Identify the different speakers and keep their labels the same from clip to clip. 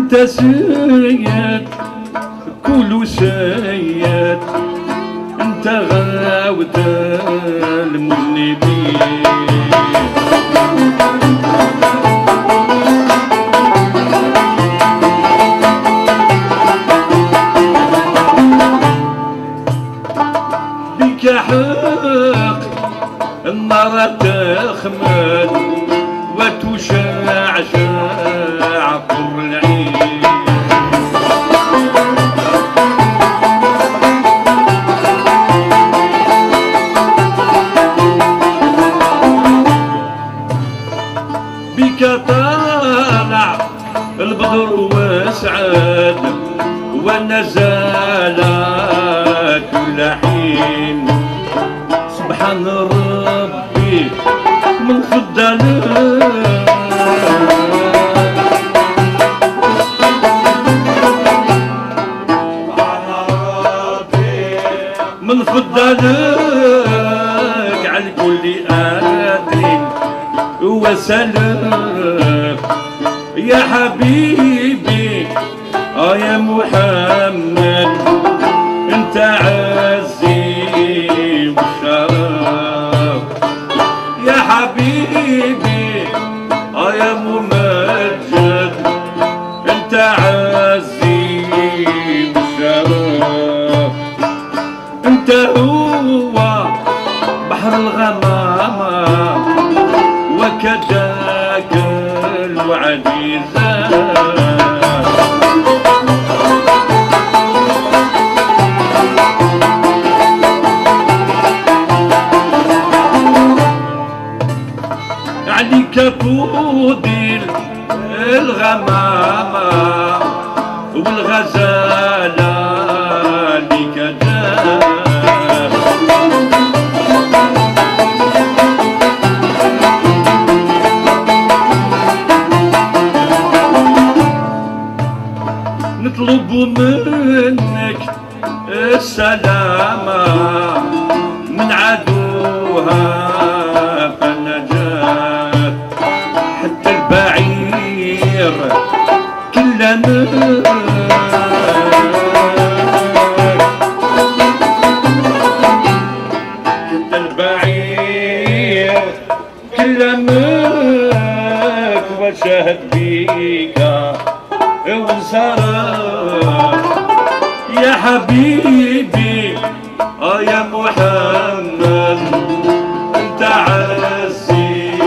Speaker 1: انت سيد كل سيد انت غاوت المذنبين بك حق النار تخمد وتشعشع قر العين بك طالع البدر وسعد ونزال كل حين سبحان ربي من فضله من فضلك على كل آدري وسلام يا حبيبي يا محمد انت عزي والشرف يا حبيبي يا ممجد انت عزي والشرف انت هو بحر الغمامة وكذاك الوعديزات عليك فودي الغمامة والغزالة لك دار نطلب منك السلامة من عدوها فالنجاة حتى البعير كله حتى البعير كله ماك وشهد بيك وانصرف يا حبيبي يا محمد انت عزي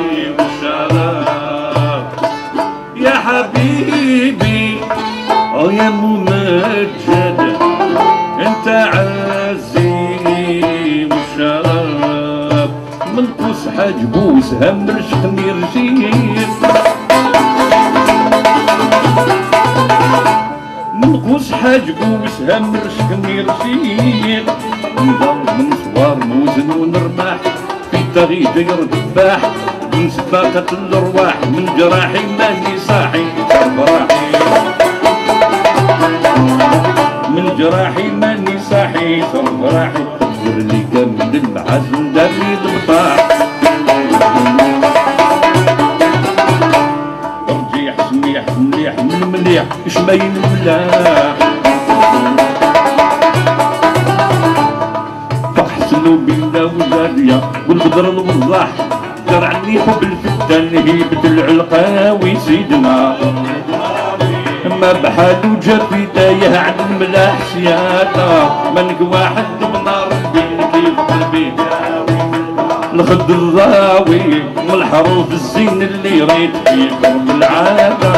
Speaker 1: والشرف يا حبيبي يا ممجد انت عزي والشرف من قوس حجبوس هم رشق ميرجين من قوس حجبوس هم رشق ميرجين نضل من صوار موزن ونرماح في تغيير دباح من سباقة الارواح من جراحي ماني صاحي صبراحي من جراحي ماني صاحي صبراحي غير اللي كامل المعزن داري البطاح رجيح سميح مليح من مليح شمايل ملاح فحسنوا بينا وزادية والبدر الوضاح زرعني حب الفتان هيبة العلقاوي سيدنا ما بحالو جا بداية عن الملاح سيادة منك واحد بنار البين كيف قلبي الخد الضاوي والحروف الزين اللي ريت فيه قرب العادة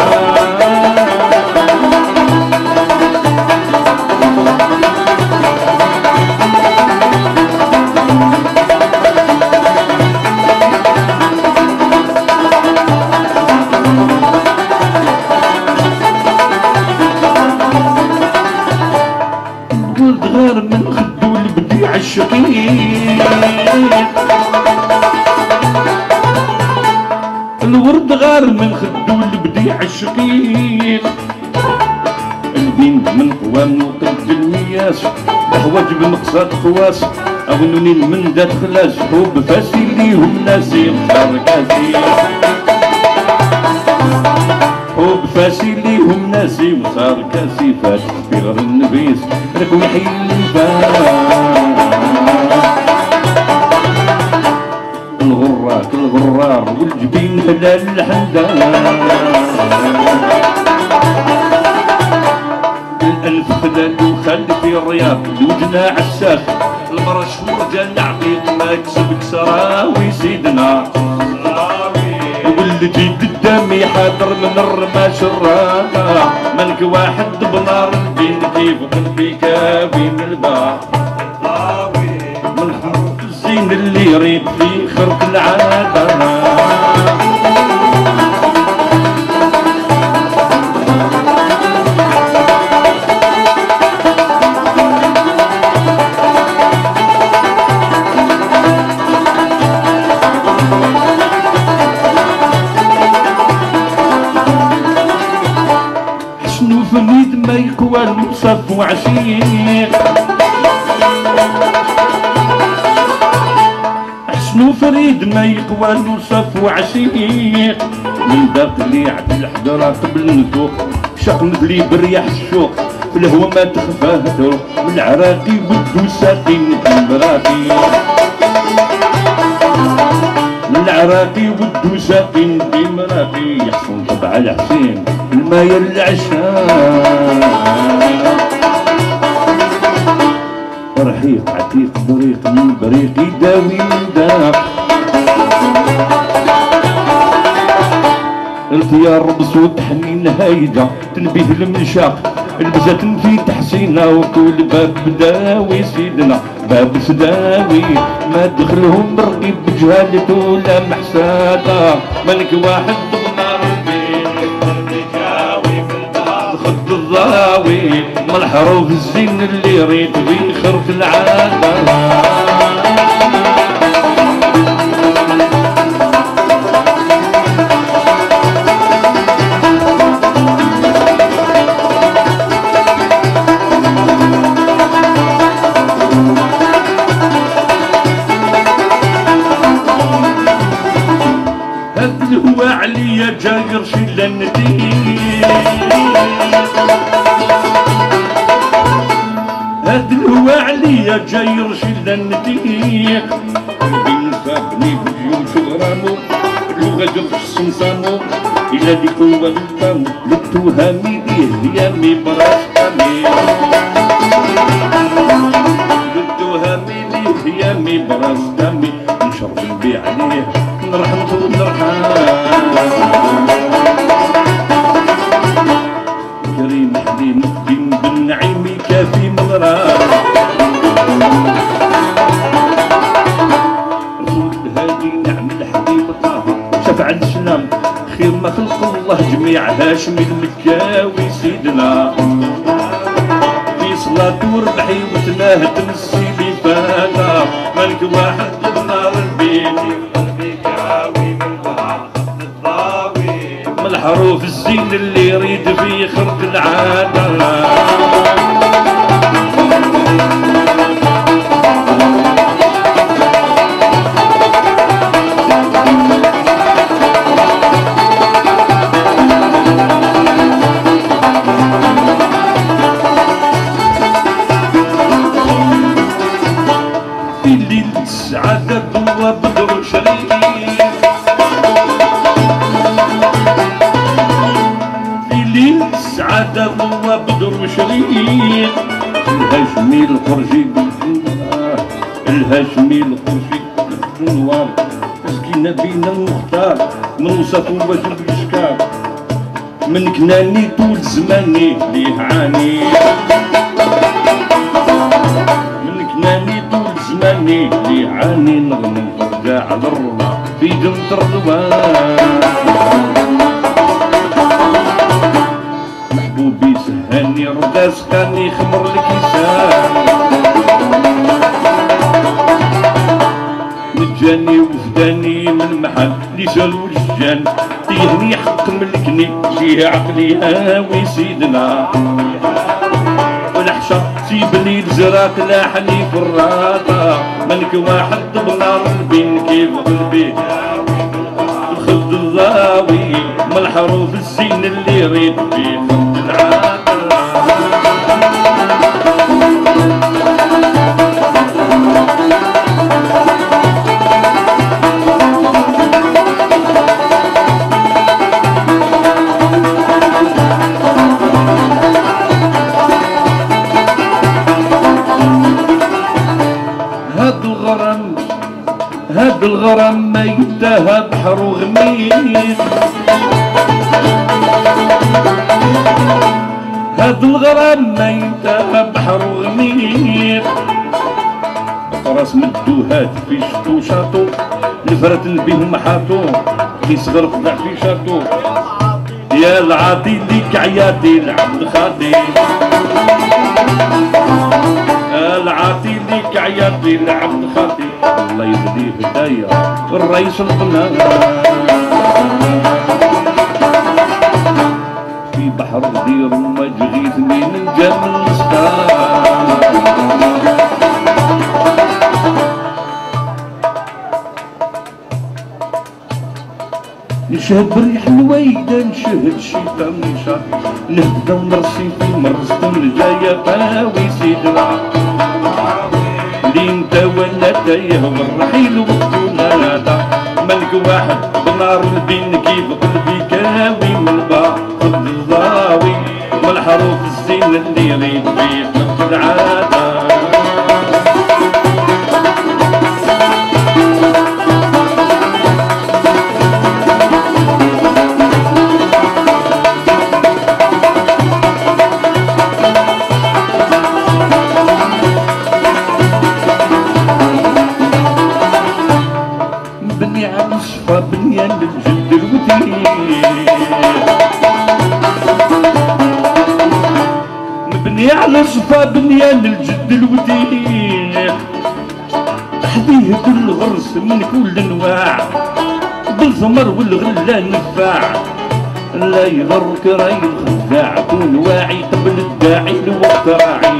Speaker 1: غير من خدو البديع الشقيق الورد غار من خدو البديع الشقيق الدين من قوام وقد المياس بحواج بمقصد خواس اغنوني من دات خلاص حب فاسي ليهم ناسي اختار كاسي حب فاسي ليهم ناسي وصار كاسي فات في غير النبيس لك ويحيي الغراك الغرار والجبين حلال الحمدان الأنف خلال وخل في الرياض الوجنا عساس المرا شهور جا العقيق ما يكسب كسراوي سيدنا واللي جيد الدم حاضر من الرماش الراقة ملك واحد بنار الدين كيف قلبي كاوي من البار من حرف الزين اللي يريد في خرق العادة فريد ما يقوى المصف وعشيق حسنو فريد ما يقوى المصف وعشيق من داخلي عبد الحضرة قبل الذوق شق مدلي برياح الشوق في الهوى ما تخفاه ذوق من العراقي ودو ساقين المراقي من العراقي ودو ساقين بمراقي يحصل طبع الحسين المايا العشاء رحيق عتيق بريق من بريق يداوي من داق الثيار بصوت حنين هايجة تنبيه المنشاق البزات في تحسينة وكل باب بداوي سيدنا باب سداوي ما دخلهم رقيب بجهالة ولا محسادة ملك واحد بنار خد الضاوي من الحروف الزين اللي يريد بيخرق العادة هو عليا جاير شلنتي هاد الهوى عليا جاير شلنتي بين صابني بجيوش غرامو اللغة جرف السمسامو إلا دي قوة الطامو للتوهامي ليهيامي براسقامي للتوهامي ليهيامي براسقامي نشرب نبيع عليه نرحمته ونرحم كريم حليم الدين بالنعيم كافي مغرام رسول الهادي نعم الحبيب طه شفع السلام خير ما خلق الله جميع هاشمي المكاوي سيدنا في صلاة وربحي وتناه تمسي لي فانا ملك واحد بنار البيت الحروف الزين اللي يريد في خرق العادة في الليل السعادة ضوى بدر شريك السعادة ضوى بدر وشريق الهاشمي القرشي الهاشمي القرشي النوار مسكينة بينا المختار من وسط وجه الاشكال من كناني طول زماني ليه عاني من كناني طول زماني ليه عاني نغنم فرجع على الرضا في جنة الرضوان محبوبي سهاني رضا سقاني خمر الكيسان نجاني وفداني من محل لسان والجان طيهني حق ملكني فيه عقلي هاوي سيدنا والحشا سيبني الزراق لاحني في الراقة ملك واحد بنار البين كيف قلبي الخد الضاوي الحروف الزين اللي ريت في خط العادة. هاد الغرام ما ينتهى بحر وغميس، هاد الغرام ما ينتهى بحر وغميس. راس مدوهات في شتو شاطو الفرات بهم حاطو كي صغر فضع في شاطو. يا العاطي ليك عياتي العبد خاطي، العاطي ليك عياتي العبد خاطي. الله يهديه هدايا الرئيس القناة في بحر دير وما جغيثني من جمل السكار. نشهد بريح الويدة نشهد الشيطان نشاط نهدى ونرسي في مرسة الجاية قاوي سيدنا لين تونا تايه والرحيل وقتنا نادا. ملك واحد بنار البين كيف قلبي كاوي من الباطل الضاوي والحروف الزين اللي يريد بيه نفس العادة. بنيان الجد الوديع مبني على صفا بنيان الجد الوديع. تحذيه كل غرس من كل انواع بالثمر والغلة نفاع. لا يغرك راي الخداع كون واعي قبل الداعي لوقت راعي.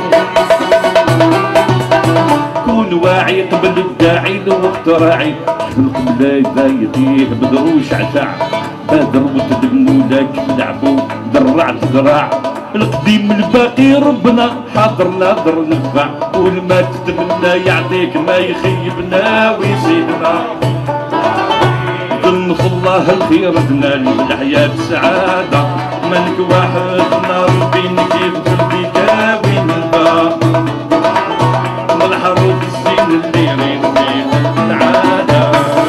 Speaker 1: كون واعي قبل الداعي لوقت راعي. القبلة إذا يطيح بدروش عشاع بادر وتدبنو لك لعبو درعت ذراع. القديم الباقي ربنا حاضر ناظر نفع والما تتمنى يعطيك ما يخيبنا ويزيدنا. ظن في الله الخير تنال الحياة السعادة. ملك واحد نار بين كيف قلبي كاوي من الباب والحروف الزين اللي يريد فيه العادة.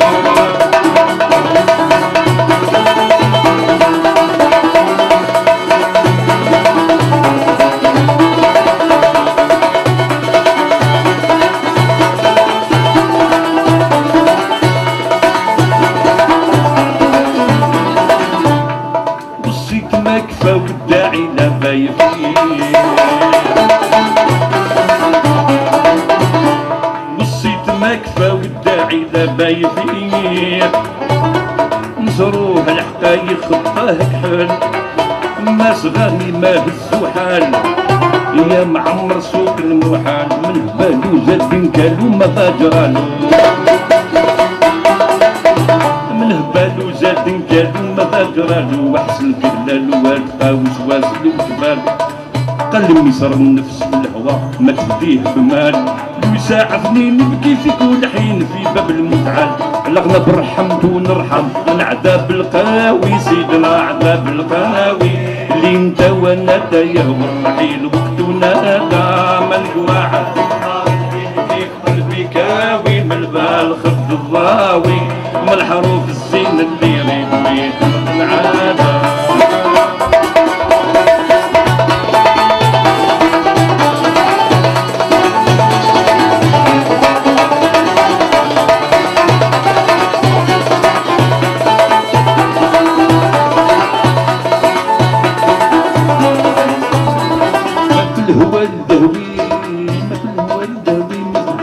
Speaker 1: وصيت ما كفى والداعي لا بايف فيه. وصيت ما كفى والداعي لا بايف فيه. نصروه الحقايق خطاه كحل ما صغاري ما هزو حال. يا معمر سوق المحال من بالو زاد كالو ما فاجرالو. من هبالو زاد كالو ما فاجرالو. وحسن كلالو والقا وسواسل وجبال. قلم يسر النفس في الهوا ما تبديه بمال. ويساعفني نبكي في كل حين في باب المتعال. الأغلب رحمت ونرحم من عذاب القاوي سيدنا عذاب القاوي. اللي انت وانا تايه والرحيل وقتنا دا. ملك واحد في قلبي كاوي من البال خد الضاوي من الحروف الزين اللي يريد بيه العادة. هو الدهوي مثل هو الدهوي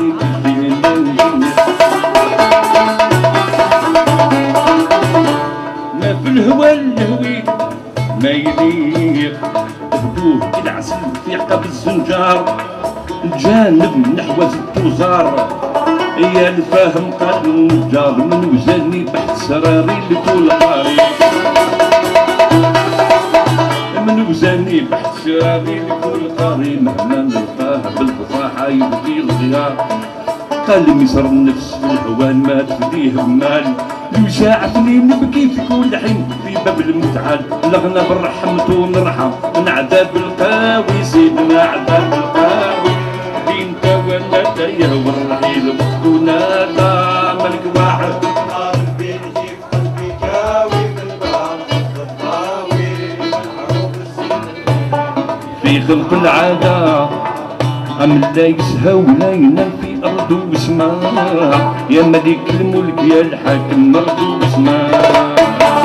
Speaker 1: مثل هو الدهوي ما يليق. هدوه العسل في عقب الزنجار جانب نحو التوزار. يا الفاهم قال النجار من وزاني بحث سراري لكل قاري. بحث راغي لكل قاري مهما نلقاه بالفصاحة يبدي الغيار. قال ميسر النفس في الهوان ما تفديه بمال، لو شاعفني نبكي في كل حين في باب المتعال. لغنا بالرحمة ونرحم من عذاب القاوي سيدنا عذاب القاوي. انت ولا تايه والرحيل وقتنا دا ملك واحد في خلق العادة أم لا يسهى ولا ينام في أرض وسماء. يا ملك الملك يا الحاكم أرض وسماء.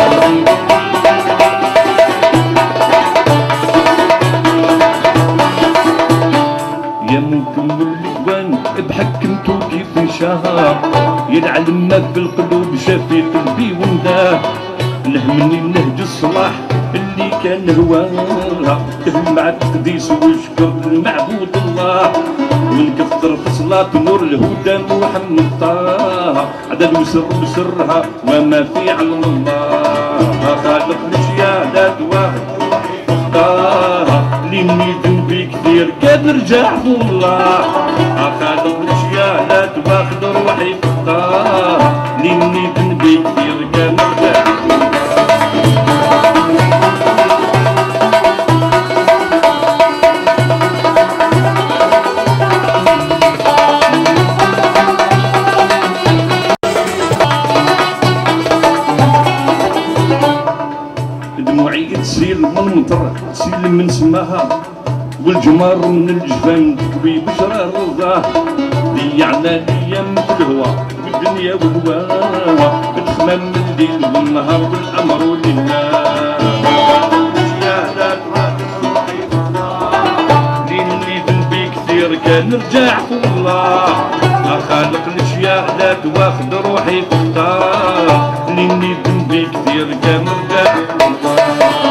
Speaker 1: يا ممكن واللقوان بحكمتو كيف نشاها. يا العلم ما في القلوب شافي قلبي ونداه. نهمني نهج الصلاح اللي كان هواها. مع التقديس وشكر المعبود الله. ونكثر في صلاة نور الهدى محمد طه. عدد وسر وسرها وما في علم الله. خالق الاشياء لا واحد اختارها. لاني ذنبي كثير كان نرجع الله. خالق الاشياء لا واخد روحي اختارها. لاني ذنبي كثير كان نرجع تسيل من المطر تسيل من سماها. والجمار من الجفان تكوي بشرى رضاه. ضيعنا الايام في الهوى والدنيا وهواها. تخمم الليل والنهار والامر لله. لاني ذنبي كثير كان نرجع في الله. خالق الاشياء لا تواخد روحي تختار. لاني ذنبي كثير كان نرجع في الله.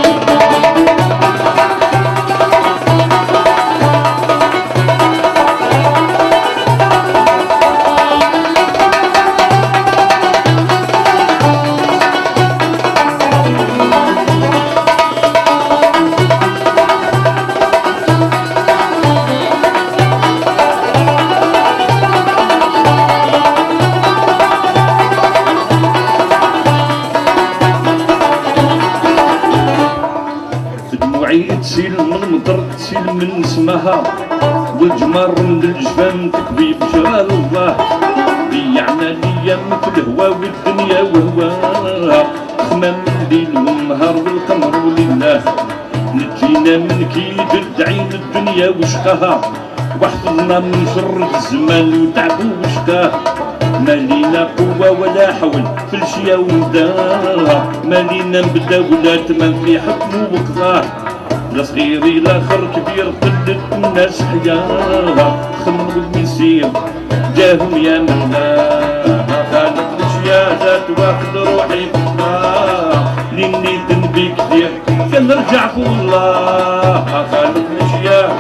Speaker 1: تسيل من المطر تسيل من سماها. والجمار من الجفان تكوي بجلال الله. ضيعنا الايام في الهوى والدنيا وهواها. خمام الليل والنهار والقمر ولله. نجينا من كيد الدعين الدنيا وشقاها. واحفظنا من شر الزمان وتعب وشقاه. ما لينا قوة ولا حول في الشيا ونداها. ما لينا نبدا ولا تمام في حكمه وقضاه. لا صغير لا خر كبير قلت الناس حياها. خمم المسير جاهم يا منها. خالق الاشياء ذات واخد روحي فيها. لاني ذنبي كثير كان نرجع في الله. خالق الاشياء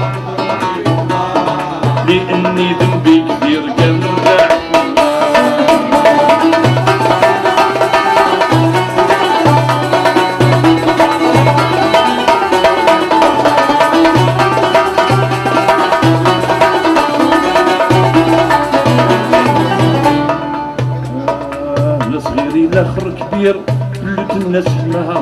Speaker 1: لاني ذنبي كثير كان نرجع في الله. الاخر كبير كلت الناس معها.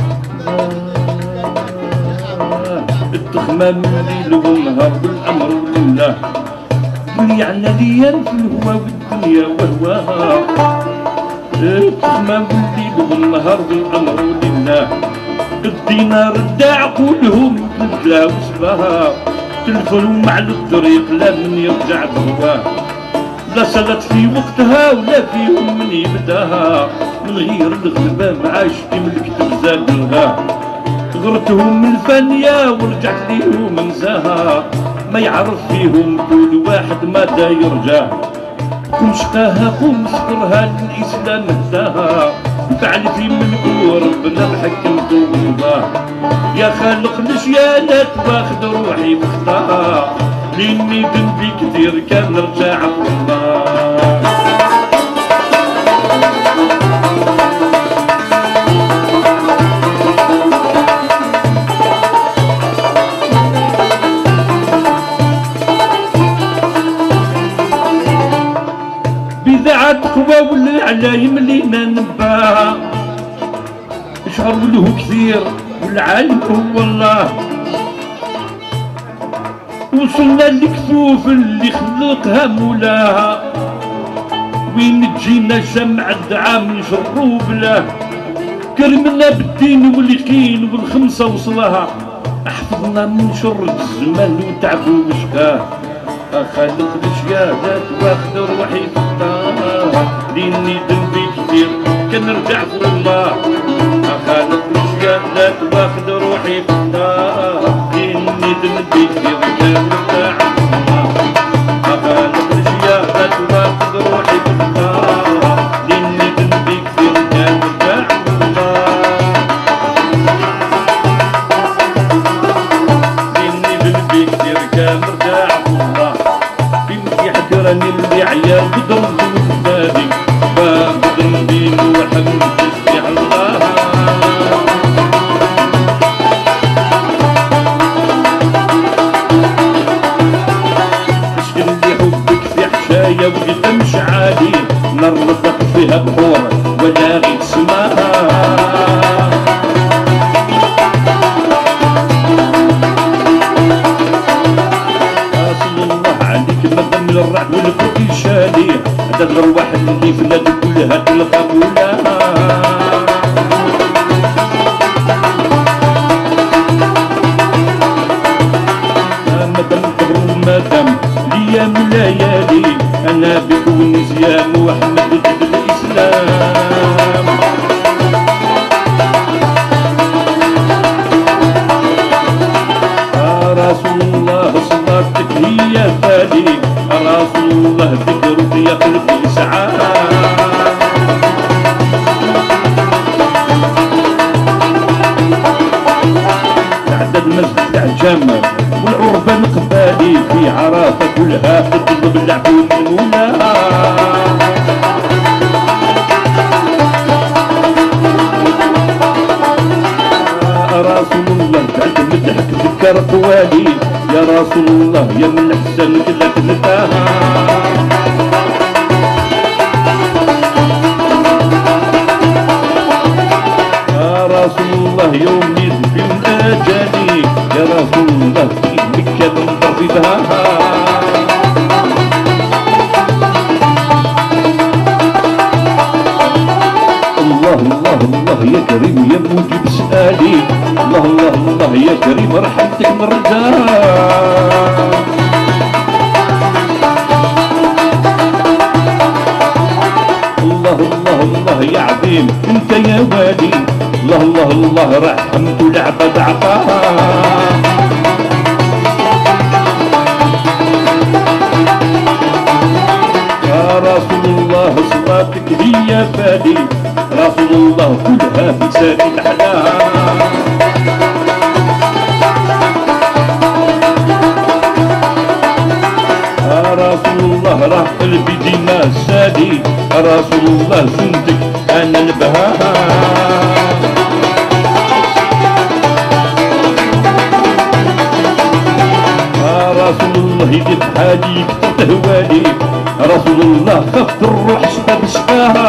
Speaker 1: التخمام الليل والنهار والامر لله. ضيعنا الايام في الهوى والدنيا وهواها. التخمام الليل والنهار والامر لله. الدينار ادى عقولهم تبدا وسباها. تلفوا مع الطريق لا من يرجع بهواه. لا صلت في وقتها ولا فيهم من يبداها. من غير الغلبة معاش ملكت زاد الغاه. غرتهم من الفانية ورجعت ليهم نساها. ما يعرف فيهم كل واحد ما دا يرجاه. كل شقاها قوم شكرها للإسلام هداها. فعل في ملكه ربنا الحكم توباه. يا خالق الاشياء لا تواخد روحي بخطاها. لاني ذنبي كثير كان نرجع الله. على يملينا نباها شعر له كثير والعالم هو الله وصلنا لكفوف اللي خلقها مولاها وين تجينا جمع الدعام نشرو بلاه كرمنا بالدين واليقين والخمسة وصلها حفظنا من شر الزمان وتعب وشقاه خالق الاشياء ذات واخد روحي في الدار لاني ذنبي كثير كنرجع في الله خالق الاشياء ذات واخد روحي في الدار لاني ذنبي كثير كنرجع في الله خالق الاشياء ذات واخد روحي في الدار لاني ذنبي كثير كنرجع في الله لاني ذنبي كثير كنرجع في الله راني اللي عيال بدرب وفادي بدرب دين وحمد تسبيح الله اشكر لي حبك في حشايا وقدام شعالي نرزق فيها بحور ولا غير سماها الرعد والفرق شادي هذا الارواح اللي في البلاد كلها تلقى مولاها مادام كبروا مادام ليام وليالي انا بك والنسيان واحمد ضد الاسلام رسول الله صلاتك هي فادي رسول الله ذكرك يا قلبي سعاد تعدد مسجد الجامع والعربان قبالي في عرافة كلها تطلب العفو من مولاها رسول الله تعلم مدحك ذكر قوالي يا رسول الله يا من احسن لك نتاها يا رسول الله يوم يزفي من اجالي يا رسول الله في مكة نضربها الله الله الله يا كريم يا موجب سؤالي الله الله الله يا كريم رحمتك من رجال الله الله الله يا عظيم انت يا والي الله الله الله رحمت العبد عطاها يا رسول الله صلاتك هي فادي رسول الله كلها في ساقي الحلال رسول الله راح قلبي ديما سادي رسول الله سنتك انا البهاء رسول الله يجد حالي كتر تهوالي رسول الله خفت الروح شباب شفاها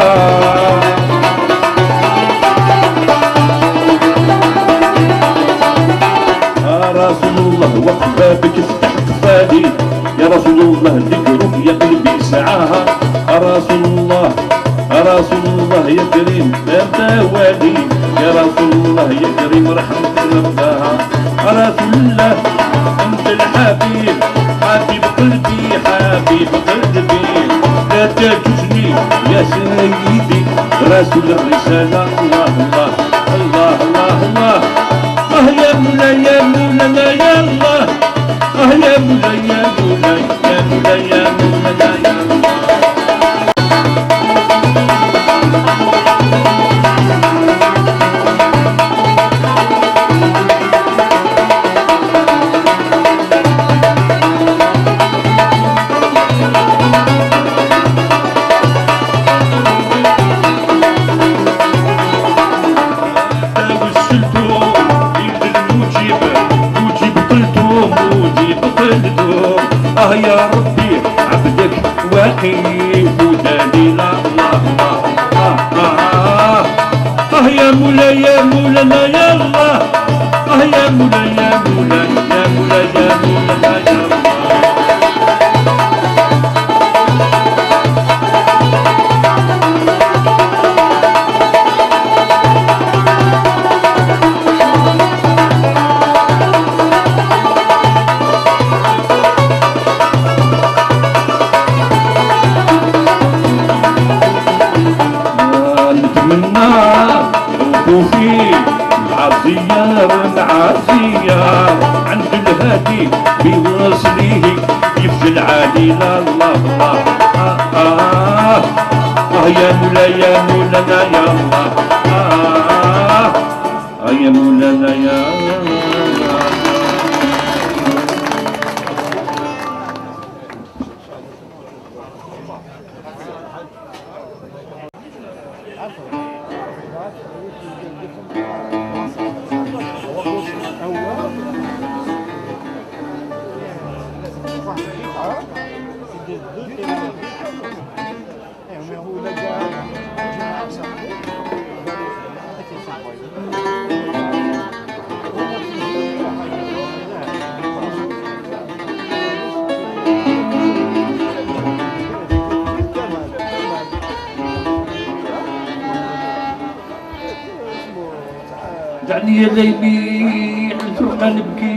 Speaker 1: رسول الله وقف بابك افتح كفالي يا رسول الله ذكرك يا قلبي سعاها رسول الله رسول الله يا كريم انت والي يا رسول الله يا كريم رحمتك ربها رسول الله انت الحبيب حبيب قلبي حبيب قلبي لا تجوزني يا سيدي رسول الرسالة الله الله الله الله الله يا مولاي يا مولاي يا الله يا مولاي يا مولاي يا مولاي يا مولاي يا يا ربي عبدك وحيد ودليل الله الله يا مولاي يا مولاي يا مولاي يا مولاي يا العزية عند الهادي بوصليه يفجل علينا الله الله يا مولاي يا مولانا يا الله يا مولانا يا دعني يا ليلي الفرقة نبكي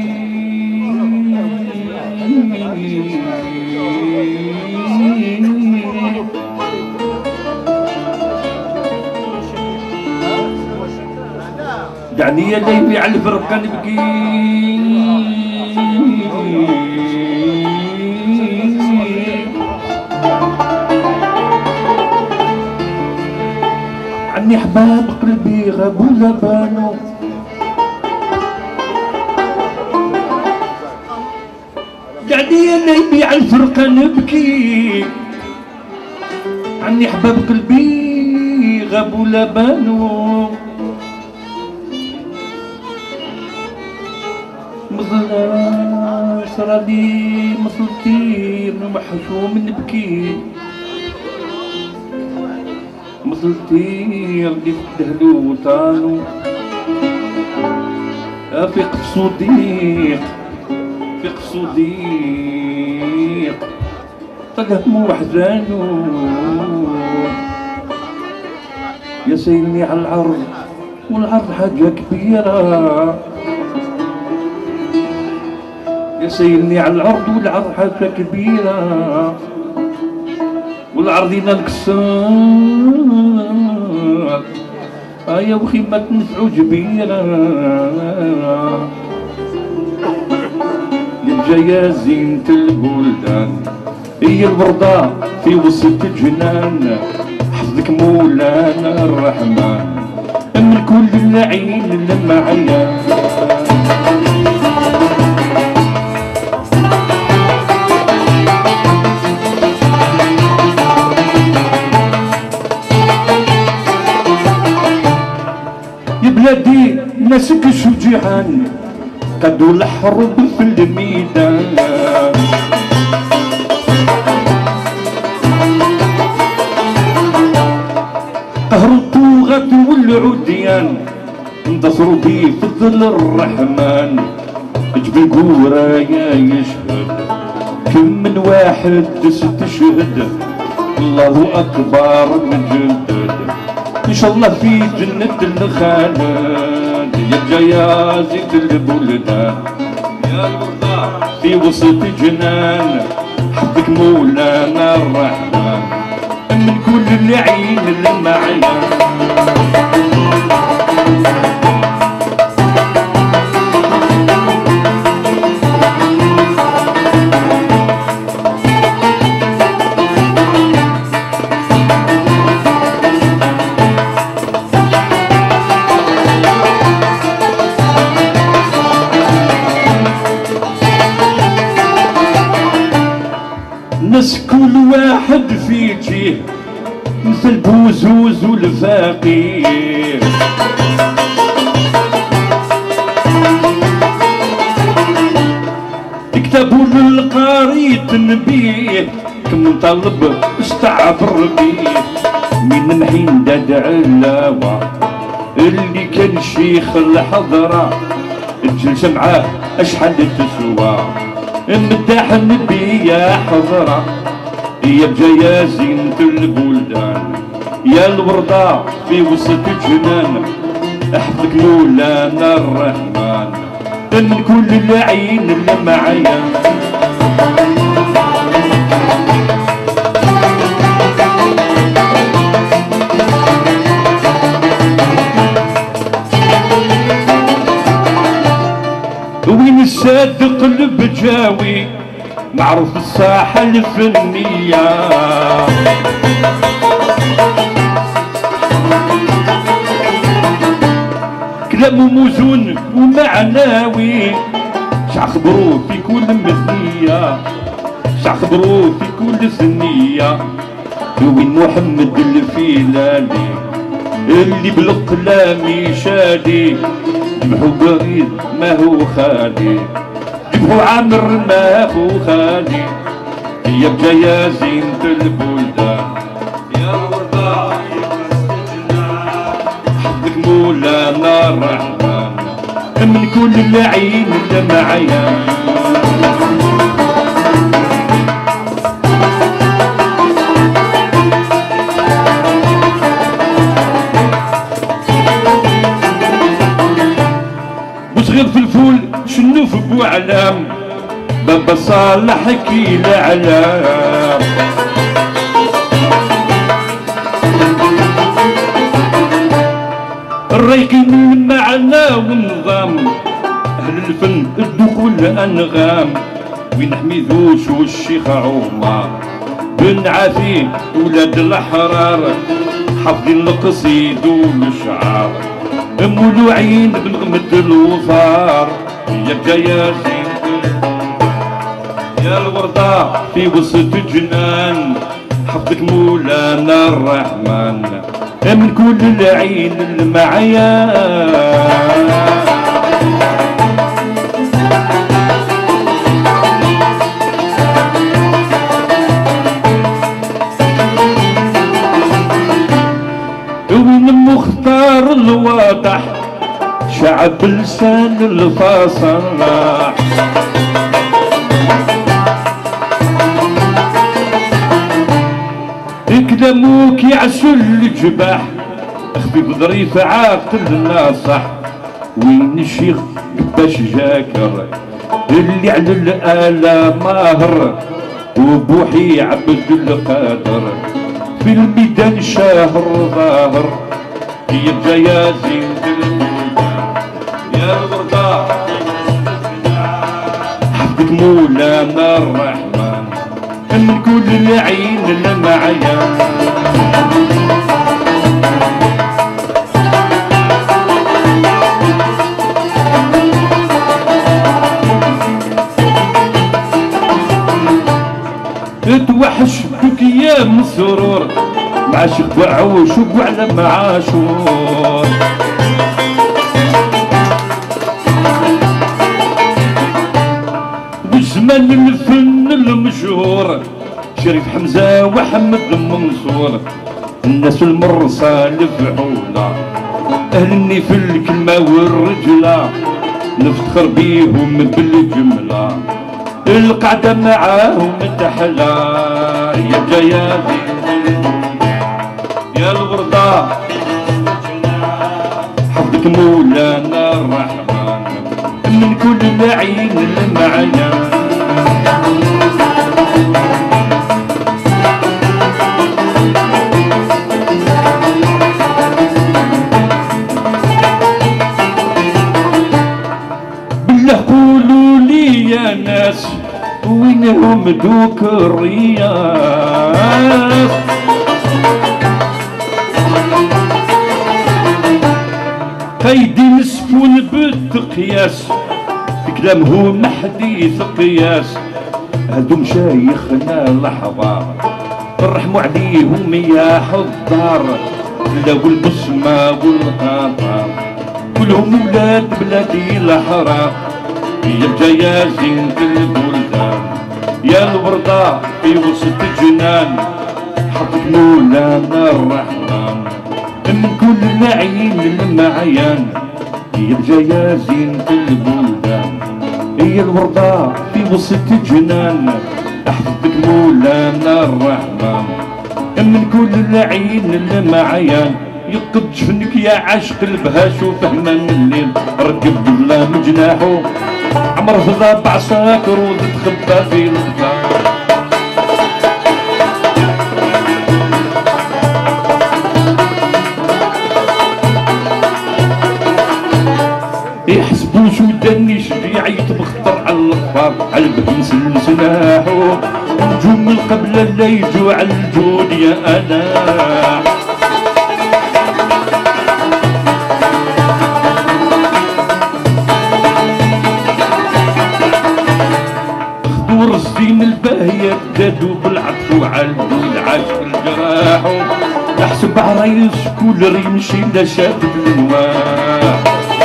Speaker 1: دعني يا ليلي على الفرقة نبكي عني احباب قلبي غابوا لبانو دعني يا ليلي على الفرقة نبكي عني احباب قلبي غابوا لبانو مظلة صرالي مصلتي محشوم نبكي مصلتي اللي دهلو طانو افيق صديق فيق صديق تلهم وحزانو يا سيدني على العرض والعرض حاجة كبيرة يا سيدني على العرض والعرض حاجة كبيرة والعرض الكسار يا وخي ما تنفعو جبيرة يا زينة البلدان هي الوردة في وسط الجنان حفظك مولانا الرحمن من كل العين اللي معايا يا بلادي ناسك الشجعان قدوا الحرب في الميدان قهروا الطوغات والعديان انتصروا بيه في ظل الرحمن جبل قورايا يشهد كم من واحد تستشهد الله اكبر من جدد ان شاء الله في جنة الخالد يا يا زيد البلدان يا الوردة في وسط جنان حبك مولانا الرحمن من كل العين اللي معايا ناس كل واحد في جيه مثل بوزوز والفقير كتبوا للقاري تنبيه كم طلب استعبر بيه من محين داد علاوة اللي كان شيخ الحضرة الجلسة معاه اشحال تسوى مداح النبي يا حضرة يا بجاية زينة البلدان يا الوردة في وسط الجنان احفظك مولانا الرحمن من كل العين اللي معايا وين الصادق البجاوي معروف الساحة الفنية كلامه موزون ومعناوي شعخبرو في كل مثنية شعخبرو في كل ثنية وين محمد الفيلاني اللي بالقلام يشادي جبحو بعيد ما هو خالي جبحو عامر ما هو خالي هي بجاية زينة البلدان يا الوردة حفظك مولانا الرحمن من كل العين اللي معايا غير في الفول شنو في بوعلام بابا صالح كي الاعلام الرايقين المعنى والنظام اهل الفن الدخول انغام وين حميدوش والشيخ عمر بن عفيف ولاد الاحرار حافظين القصيد والشعار مولوعين بنغمة الوفار يا بجاية زينة يا الوردة في وسط الجنان حفظك مولانا الرحمن من كل العين اللي معايا وين المختار الواضح شعب لسان الفصل كلاموك يعسل الجباح خفيف ظريف عاقل الناصح وين الشيخ باش جاكر اللي على الآلة ماهر وبوحي عبد القادر في الميدان شهر ظاهر هي بجاية زينة البلدان يا الوردة حفظك مولانا الرحمن من كل العين اللي معايا توحش بك يا مسرور مع شيخ بوعوش وبوعلى معاشور بزمان الفن المشهور شريف حمزة وحمد المنصور الناس المرصى الفحولة أهلني في الكلمة والرجلة نفتخر بيهم بالجملة القعدة معاهم تحلى يا بجاية يا الوردة حفظك مولانا الرحمن من كل العين اللي معايا بالله قولوا لي يا ناس وينهم دوك الرياس قايدين السفون بالتقياس كلامهم حديث قياس هادو مشايخنا الأحبار نرحموا عليهم يا حضار لو البصمة والغابة كلهم ولاد بلادي الأحرار يا بجاية زينة البلدان يا الوردة في وسط الجنان حفظك مولانا الرحمن من كل العين المعيان هي الجيازين في البلدان، هي الوردة في وسط الجنان، احفظك مولانا الرحمن. من كل العين المعيان يقد جفنك يا عاشق البهاش وفهمان الليل، ركب بالله من جناحو عمر فضا بعصاك رود تخبى في الغفا. يحسبو شو داني شبيع يتبخطر على الغفار، على البهم سلاحو نجوم القبلة لا يجوا على الجود يا انا. خذوا رصدين الباهية دادو بالعطف وعالدو العاشق الجراحو، احسب عرايس كل يمشي لا شادد النواح.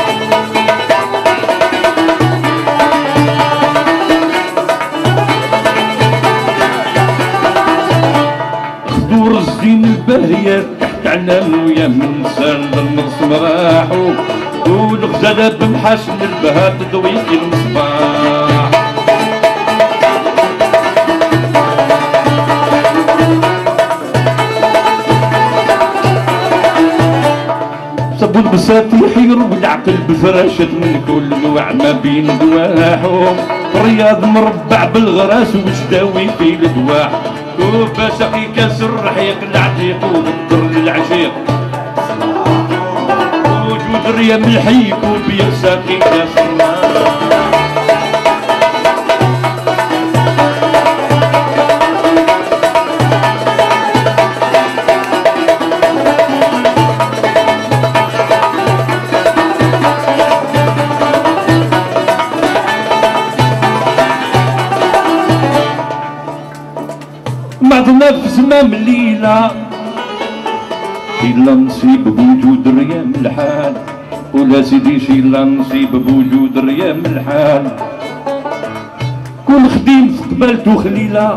Speaker 1: ورزين الباهية تحت عنان ويا من سال المرس مراحو، والغزالة بمحاسن البهات تضويك المصباح. صبوا البساتيح يروي العقل بفراشة من كل نوع ما بين دواحو، رياض مربع بالغراس وشداوي في الدواح، وبسقي كاس الرحيق العتيق وبالضر للعشيق، وجود ريم الحيك وبيساقي كاس النار. بعضنا في زمام الليلة إلا نصيب بوجود ريام الحال، ولا سيدي شيلا نصيب بوجود ريام الحال. كل خديم في قبالتو خليلة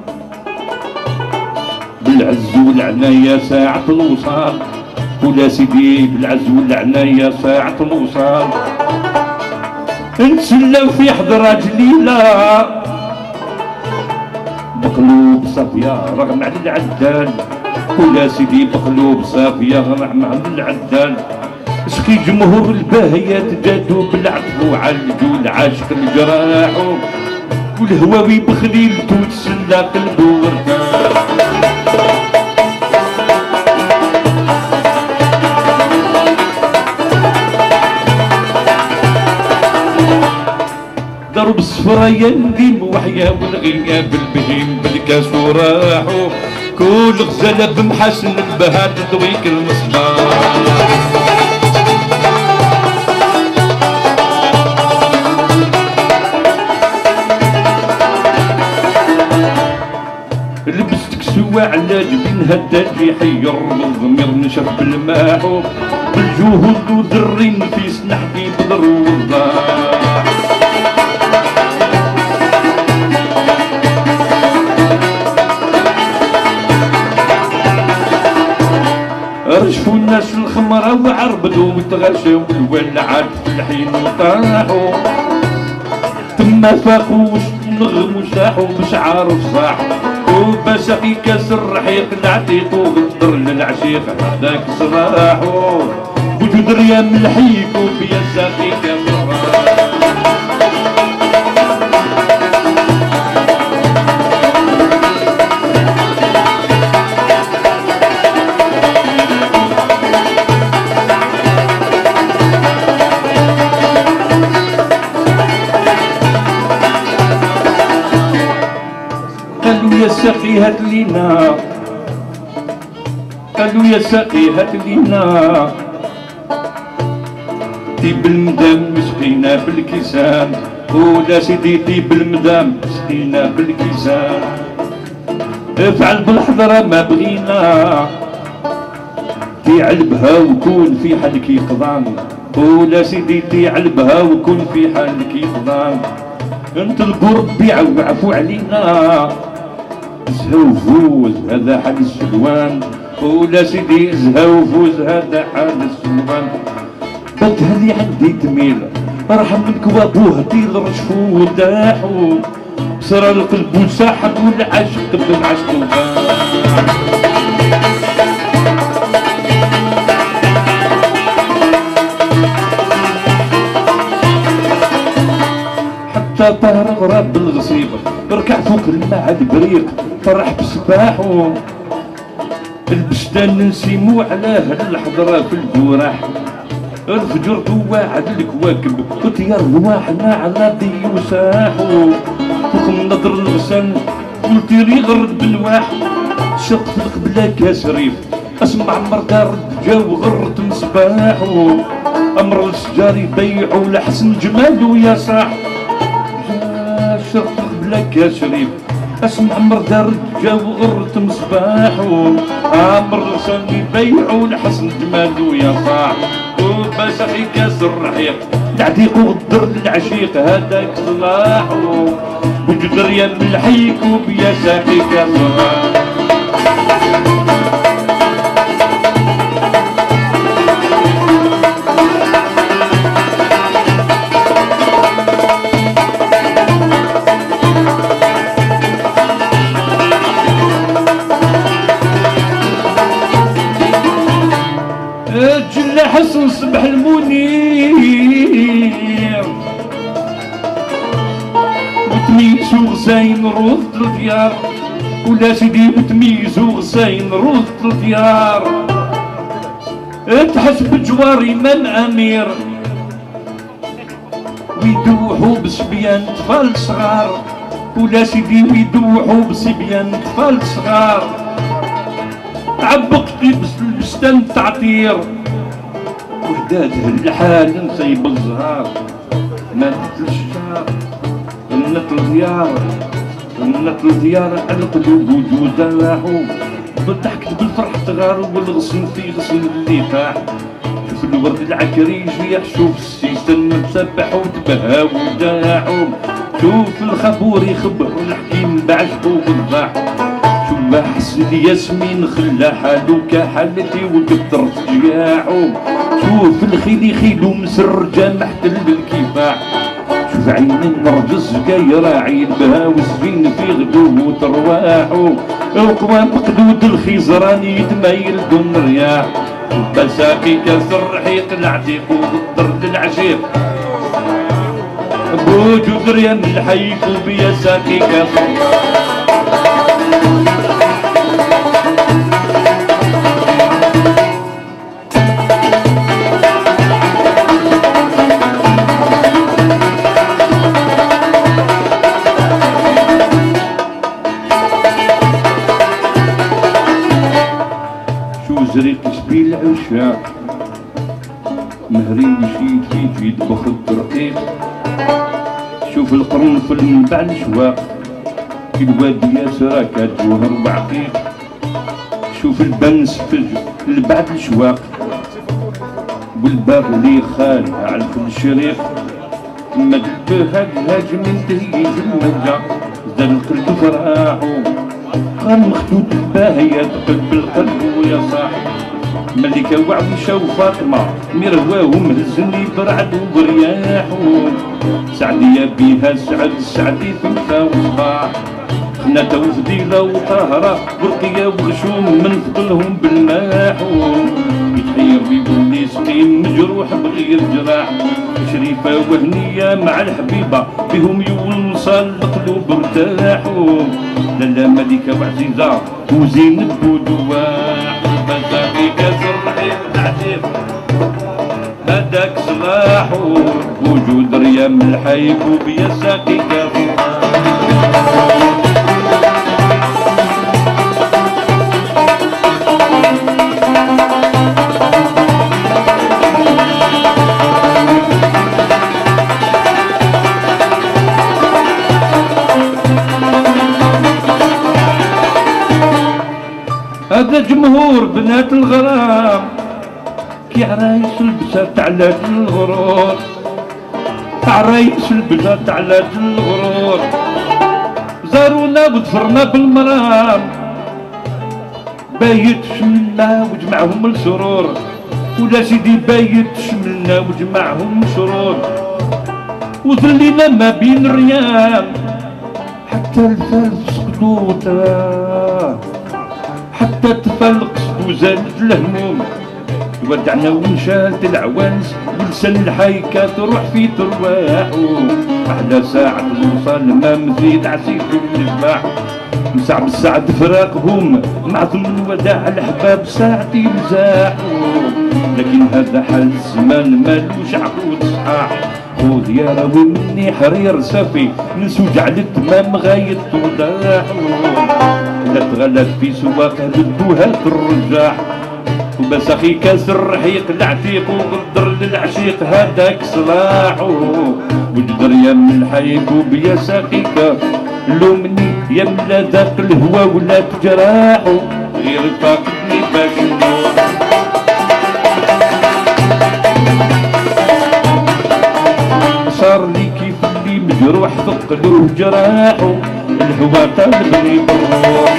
Speaker 1: بالعز والعناية ساعة الوصال، ولا سيدي بالعز والعناية ساعة الوصال. نتسلاو في حضرة جليلة بقلوب صافية رغم على العدال، ولا سيدي بقلوب صافية رغم على العدال. سقي جمهور الباهيات دادو بالعطف وعالجو العاشق الجراح، والهواوي بخليلتو تسلى قلبو وارتاح. ضرب الصفرايا نديم وحيا والغياب البهيم بالكاس وراحو، كل غزالة بمحسن البهات تضويك المصباح. لبستك سوا على جبينها الداج يحير الضمير نشف بالماحو، بالجهود وذرين في سنحتي بدر وضاح. رشفوا الناس الخمرة وعربدوا وتغشوا والولعات في الحين وطاحوا، تما فاقوا نغموا ساحوا مش عارف صاح، وبسقي كاس الرحيق العتيق وغدر للعشيق هذاك صراحو، وجود ريام الحيك وبيا ساقي كامل. قالوا يا ساقي هات لينا، قالوا يا ساقي هات لينا طيب المدام مسقينا بالكيسان، ولا سيدي طيب المدام مسقينا بالكيسان. افعل بالحضرة ما بغينا تعلبها وكون في حالك يقضان، ولا سيدي تعلبها وكون في حالك يقضان. انت القرب يعفو علينا زهو فوز هذا حق السلوان، ولا سيدي زها وفوزها دا حال السلطان. بنتها اللي عندي تميل رحم منك وابوها دير رشفو وداحو صرا القلب وساحب والعشق بالعشق حتى طار غراب بالغصيبة ركع فوق الماء بريق فرح بسباحو البستان نسيمو على هالحضرة في الجراح الفجر واحد الكواكب وطيار رواحنا على دي وساحو فوق النظر الغسل قلت لي غرد بالواح شق في القبلة كاس ريف اسمع عمر دار الجو غرد مصباحو امر الشجار يبيعوا لحسن جمالو يا صاح شق في القبلة كاس ريف اسمع عمر دار الجو غرد مصباحو امر الغسل يبيعوا لحسن جمالو يا صاح وبسخي كاس الرحيق تعتيق وغدر للعشيق هذاك صلاحو وجد ريال من الحيك وبيا ساقي كاس الرحيق جل حسن صبح المنير وتميزو غزاين روض الديار ولا سيدي وتميزو غزاين روض الديار تحسب جواري من امير ويدوحوا بصبيان طفال صغار ولا سيدي ويدوحوا بصبيان طفال صغار عبقت البستان تعطير وحداته الحال نصيب الزهار ماتت الشجار غنت الديار غنت الديار على القلوب وجودها راحو بالضحك بالفرح تغار والغصن في غصن اللي فاح شوف الورد العكريج يحشوف السيستم مسبح وتبهى وداحو شوف الخبور يخبر الحكيم بعشقو بالضاح شوف حسن ياسمين خلى حالو كحالتي وكثرت جياعو شوف الخيل يخيلو مسرجة محتل بالكفاح شوف عين النرجس جاي راعي البها والسفين في غدو وترواحو القوام قدود الخيزران يتمايل دون رياح بساقي كاس الرحيق العتيق وضرد العشيق بوجود ريان الحيك وبيا ساقي كاس زريق سبيل العشاق مهري وشيد في جيد بخد رقيق شوف القرنفل من بعد الشواق في الوادي سراكات جوهر وعقيق شوف البنس في بعد الشواق والباب اللي خالي على الشريق ما تبهج هاجم ينتهي في المرجع زاد القلب فراحو قام مخدود باهية قلب القلب ويا صاحب ملكة وعويشة وفاطمة ميرواهم هزني برعد وبرياحو سعدية بيها سعد السعدي ثمثة وصباح خناتة وفديلة وطاهرة برقية وغشوم من فضلهم بالماحو يتحير ويولي سقيم مجروح بغير جراح شريفة وهنية مع الحبيبة بهم يوصل القلوب ارتاحو لالا ملكة وعزيزة وزينب ودواح مساقي كاس الرحيق العتيق هداك صلاحو وجود ريام الحيك وبيا ساقي كاس هذا جمهور بنات الغرام كي عرايس البسات على الغرور عرايس البسات على الغرور زارونا وضفرنا بالمرام بايت شملنا وجمعهم السرور، ولا سيدي بايت شملنا وجمعهم سرور، وظلينا ما بين الريام حتى الفلس سقطوطا، حتى تفلق وزادت الهموم، ودعنا ونشالت العوانس ولسان الحيكة تروح في ترواحو، أحلى ساعة الوصال ما مزيد عسيتو الجماح، مساع بالسعد فراقهم مع ضمن وداع الأحباب ساعتي مزاحو، لكن هذا حال الزمان مالوش عقود صحاح، خذ يا راوي مني حرير صافي من سوجع للتمام غاية توضاحو، لا تغلب في سواقها بالدوهات الرجاح، وبس اخي كاس الرحيق العتيق وغدر للعشيق هذاك صلاحو، وجدر يا من الحيك وبيا ساقيك لومني يا ملا ذاق الهوى ولا تجراحو، غير فاقدني باش ندور صار لي كيف اللي مجروح ثقلو جراحو، الهوى طالبني بالروح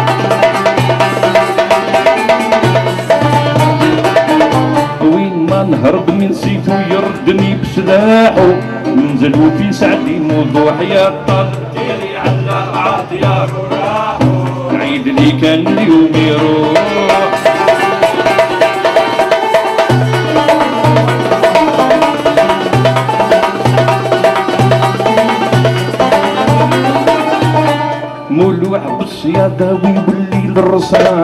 Speaker 1: نهرب من سيفو يردني بسلاحو، ننزل وفي سعدي موضوع يا طالب ديري على عطيار وراحو، عيد لي كان اليوم يروح مولوع بالصيادة ويولي للرصان،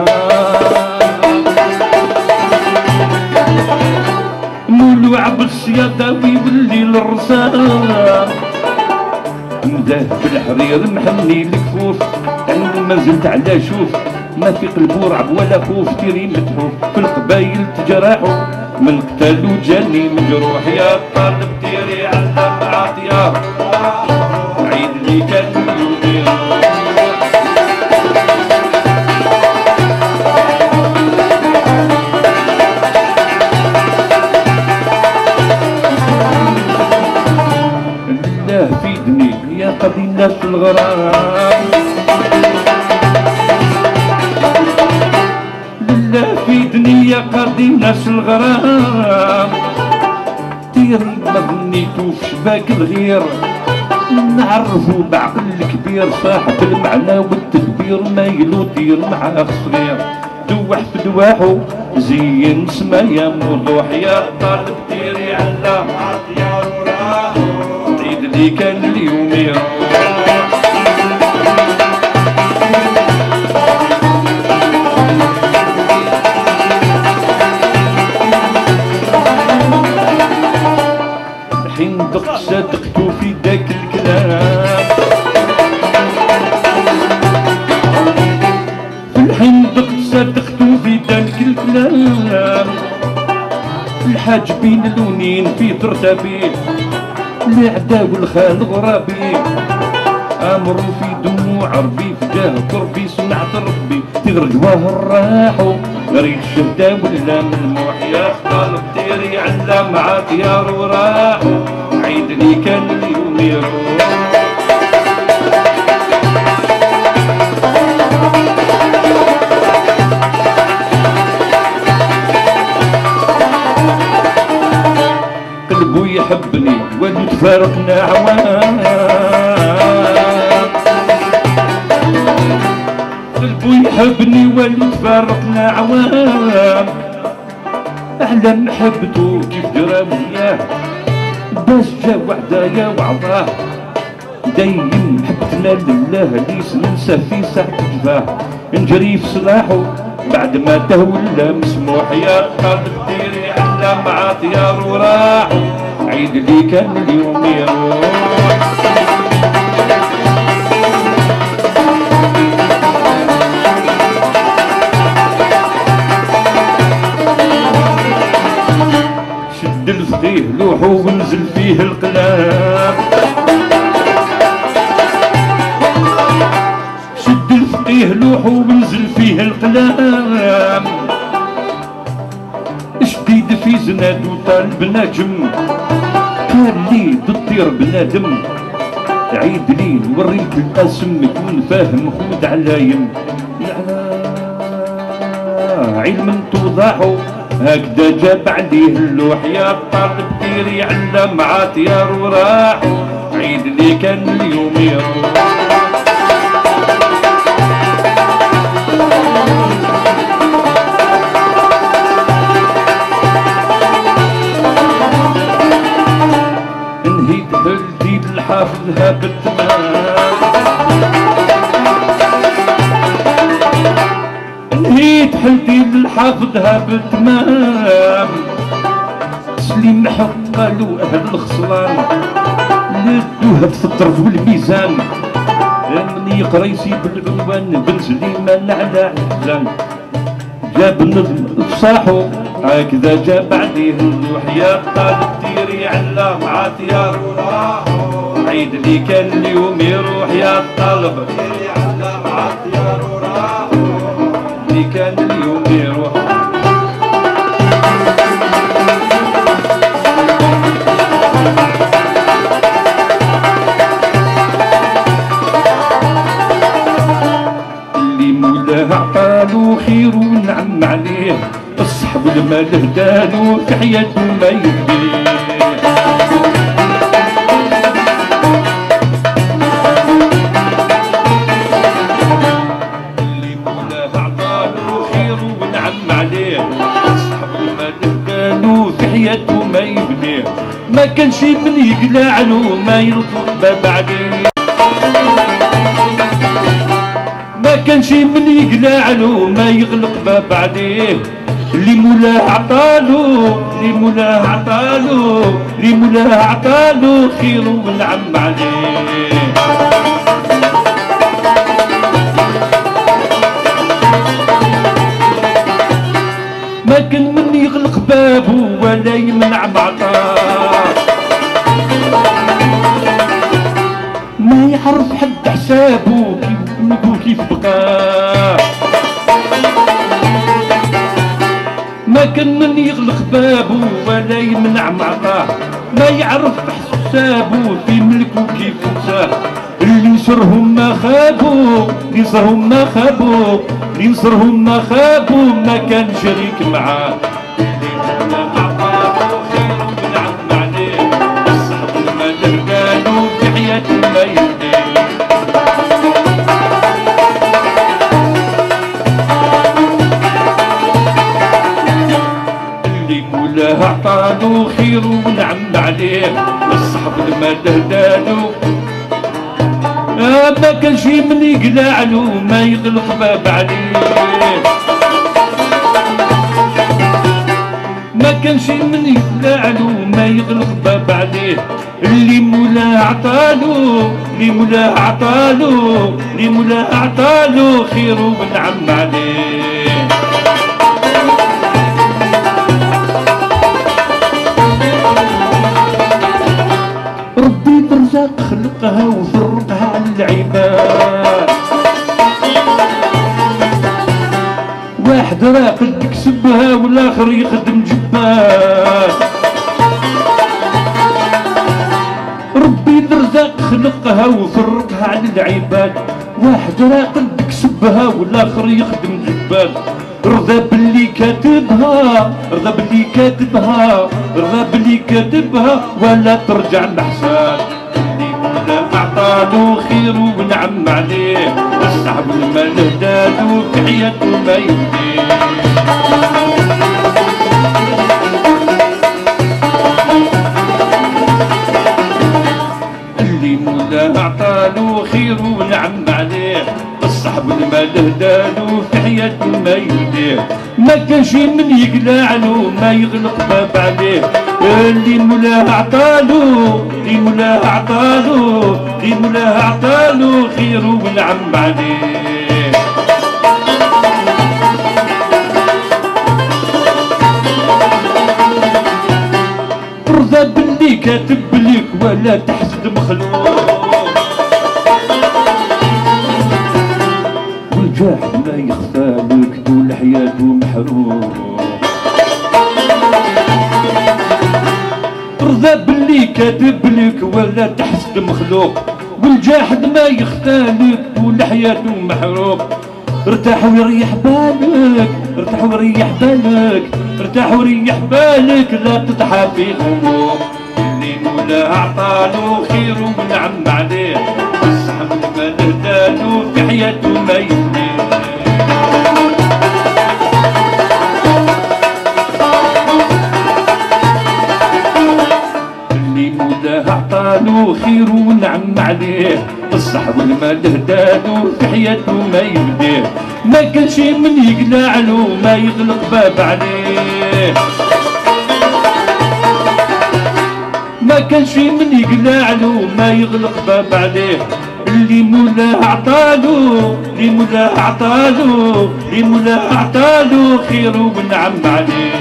Speaker 1: مولوع بالصيادة ويولي للرصان، مداه بالحرير محني الكفوف، يعني ما زلت على شوف ما في قلبو رعب ولا خوف، تيري متحوف في القبايل تجراحو، من قتالو جاني مجروح يا طالب تيري على عطيار، عيد لي كان يا قضي الناس الغرام، لله في دنيا قضي الناس الغرام، تيري ما ظنيتو في شباك الغير، نعرفو بعقل الكبير صاحب المعنى والتدبير، ما يلوطير مع صغير، دوح في دواحو زين سمايا موضوع يا طالب تيري على عطيار وراحو، عيد لي كان اليوم يروح الحين دقت صدقتو في داك الكلام، الحين دقت صدقتو في داك الكلام، الحاجبين اللونين في ترتبيل العدا والخال غرابي، امرو في دموع ربي فداه قربي سمعت ربي تغرق الراحو، غريب الشهدة ولا ملموح يا طالب تيري على معاك يا وراحو، عيد لي كان اليوم يروح قلبو يحبني ولو تفارقنا عوام، قلبو يحبني ولو تفارقنا عوام، احلى محبتو كيف جرى وياه، باش جا وحدايا وعطاه، دايم محبتنا لله ليس ننسى في ساعة جفاه، نجري في صلاحو بعد ما تهولا مسموح يا قلب ديري على معاطيار وراحو، عيد لي كان اليوم يروح شد الفقيه لوحو ونزل فيه القلام، شد الفقيه لوحو ونزل فيه القلام، شديد في زناد وطالب نجم، كان لي تطير بنادم، عيد لي نوريك القاسم كون فاهم خود علايم، علم توضحو هكذا جاب عليه اللوح يا الطالب ديري علم عطيار وراح عيد اللي كان اليوم يروح انهيت هلدي بالحافظها بالتمام انهيت حلتي بالحافظها بالتمام تسليم حق قالوا اهل الخصلان لدوها تفطر في الميزان من يقرا يسيب العنوان بن سليمان على حزان جاب النظم بصاحو هكذا جاب عليه اللوح يا طالب ديري علام عطيار وراحو عيد اللي كان اليوم يروح يا طالب ديري علام عطيار وراحو اللي كان اليوم يروح اللي مولاه عطالو خير ونعم عليه الصحب المال هدالو في حياته ما يبديه اللي مولاه عطالو خير ونعم عليه الصحب المال هدالو في حياته ما يبديه ما كانش من يقلع له ما يلطف باب عليه ما كانش من يقلع له ما يغلق باب عليه اللي مولاه عطالو اللي مولاه عطالو اللي مولاه عطالو خير ونعم عليه ما كان من يغلق بابه ولا يمنع معطاه ما يعرف حد حسابه كيف نقول كيف بقاه ما كان من يغلق بابه ولا يمنع معطاه ما يعرف حسابه في ملكه كيف نساه اللي نصرهم ما خابوا اللي نصرهم ما خابوا اللي نصرهم ما خابوا ما كان شريك معاه اللي عطاه خير ونعم عليه الصحب ما درقالو في حياته ما يهديه مولاه عطالو خير ونعم عليه الصحب ما دهدالو ما كانش من يقلع له ما يغلق باب عليه ما كانش من يقلع له ما يغلق باب عليه اللي مولاه عطالو اللي مولاه عطالو اللي مولاه عطالو خير ونعم عليه ربي برزاق خلقها وفرقها على العباد واحد راقد يكسبها والاخر يخدم جبال ربي برزاق خلقها وفرقها على العباد واحد راقد يكسبها والاخر يخدم جبال رضا باللي كاتبها رضا باللي كاتبها رضا باللي كاتبها ولا ترجع الحساب اللي مولاه عطالو خير ونعم عليه الصحب المال هدالو في حياته ما يهديه اللي مولاه عطالو خير ونعم عليه الصحب المال هدالو في حياته ما يهديه ما كانش من يقلع له ما يغلق باب عليه اللي مولاه عطالو اللي مولاه عطالو اللي مولاه عطالو خير ونعم عليه رضا باللي كاتب لك ولا تحسد مخلوق والجاحد ما يخفى لك طول حياته محروق رضا باللي كاتب لك ولا تحسد مخلوق والجاحد ما يخفى لك طول حياته محروق ارتاح ويريح بالك ارتاح وريح بالك، ارتاح وريح بالك، لا تضحى في غموض. اللي مولا عطالو خير ونعم عليه، الصحب ما نهدالو في حياته ما يفنيه. اللي مولا عطالو خير ونعم عليه، الصحب ما نهدالو في حياته ما يبديه. ما كانش من يقلع له ما يغلق باب عليه، ما كانش من يقلع له ما يغلق باب عليه. اللي مولاه عطالو، اللي مولاه عطالو، اللي مولاه عطالو خير ونعم عليه.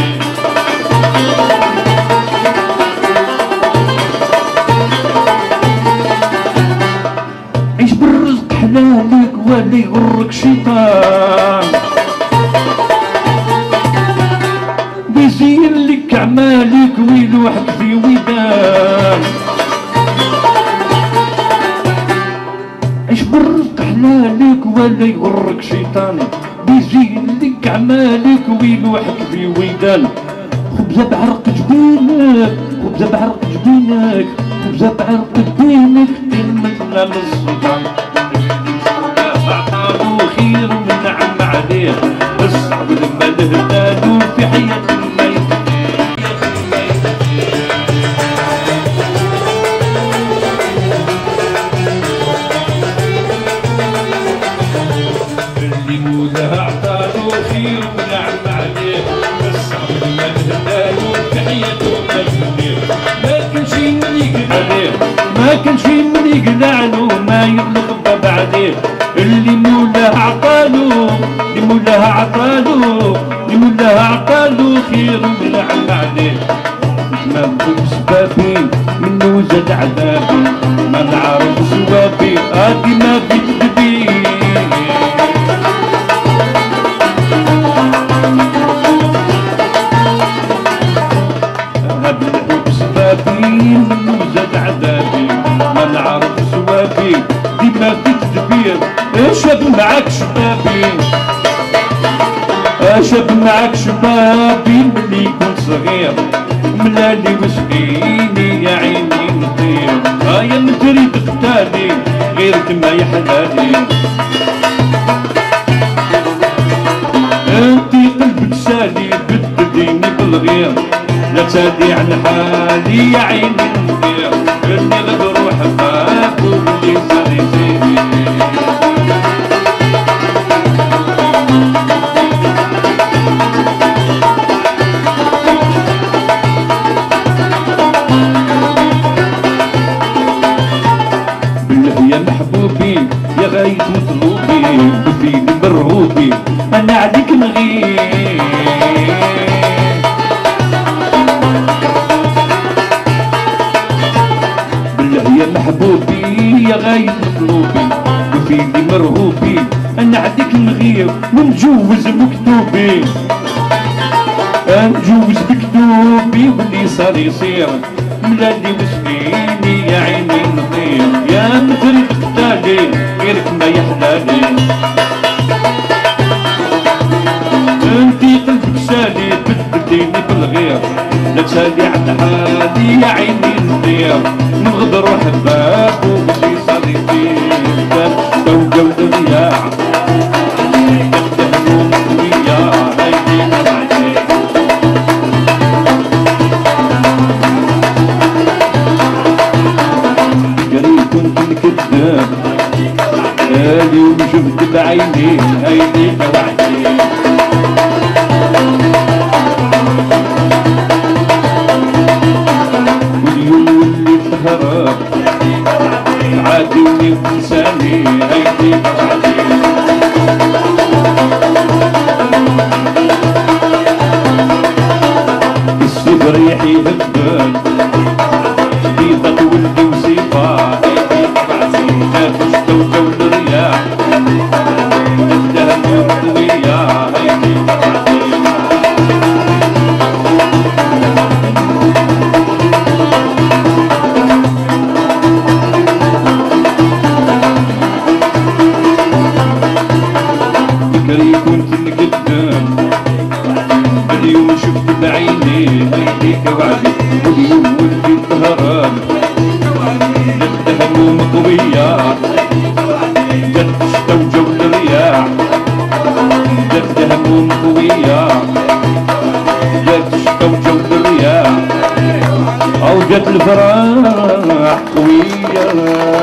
Speaker 1: عيش بالرزق حلالك ولا يغرك شيطان، بيزين لك اعمالك ويلوحك في ودان. عيش بالرزق حلالك ولا يغرك شيطان، بيزين لك اعمالك ويلوحك في ودان. خبزة بعرق جبينك، خبزة بعرق جبينك، خبزة بعرق جبينك تمثل السلطان. عطالو خير ونعم عليه، الصعب لما نهدالو في حياته ما يفنيه. اللي مولاه عطالو خير ونعم عليه، الصعب لما نهدالو في حياته ما يفنيه. ما كانش من يقلع عليه، ما كانش من يقلع له ما يغلق باب عليه. اللي مولاه عطالو، اللي مولاه عطالو، اللي مولاه عطالو خير ونعم عليه. ما نفوق سبابي منو زاد عذابي، ما نعرف سوابي هادي ما بتدبي. هاد نفوق سبابي منو زاد عذابي، ما نعرف سوابي ديما في تدبير. شاب معاك شبابي، شاب معاك شبابي ملي كنت صغير، ملالي وسقيني يا عيني نطير. يا متريد قتالي غيرك ما يحلالي، انتي قلبك سالي بدليني بالغير. لا تسالي عن حالي يا عيني نطير، اني غد روح باب واللي صار يزيني. يا محبوبي يا غاية مطلوبي، وفيني مرغوبي أنا عليك نغيب. بالله يا محبوبي يا غاية مطلوبي، وفيني مرغوبي أنا عليك نغيب. ونجوز مكتوبي، نجوز مكتوبي واللي صار يصير. ملالي وسقيني يا عيني نطير، يا متريد قتالي غيرك ما يحلالي. انتي قلبك سالي بدليني بالغير، لا تسالي عن حالي يا عيني نطير. نبغض روح باب واللي صار يطير. توقع الرياح يقدر وياه هايدي معاك. كنت نكذب اليوم شفت بعيني هيدي وعدي. واليوم اللي تهرب عادوني وتنساني هيدي وعدي. السيف ريحي هبال بيضة ولدي وسيفا. توجو الرياح الذهب والضوية هيدي وعدي واليوم ولدي الطهران جد هموم قوية جد الشتا وجو الرياح جد هموم قوية جد الشتا وجو الرياح أو جد الفراح قوية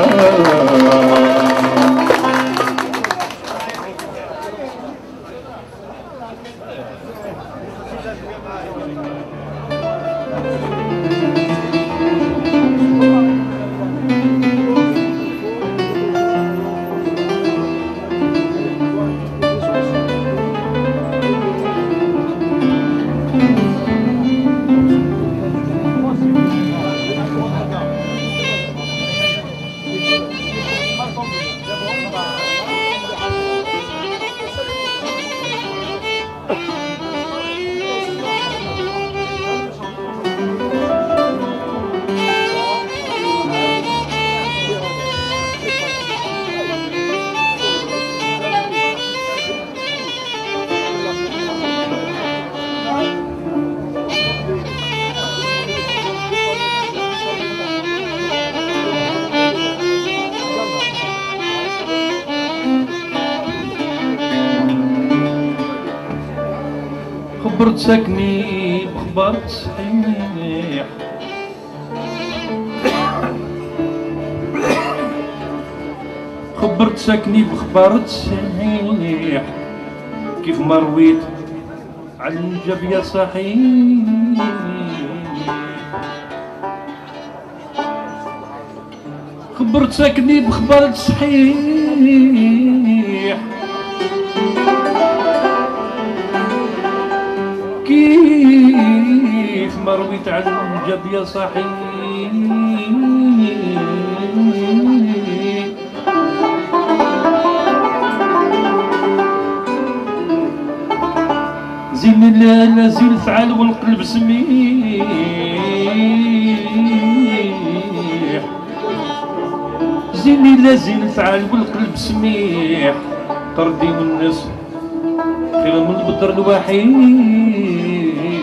Speaker 1: خبرت ساكني بخبر صحيح خبرت ساكني بخبر صحيح كيف ما رويت على الجب يا صحيح خبرت ساكني بخبر صحيح كيف ما رويت على الجب يا صحيح زين لا زين فعال والقلب سميح زين لا زين فعال والقلب سميح طردي والناس خير من البدر الوحيد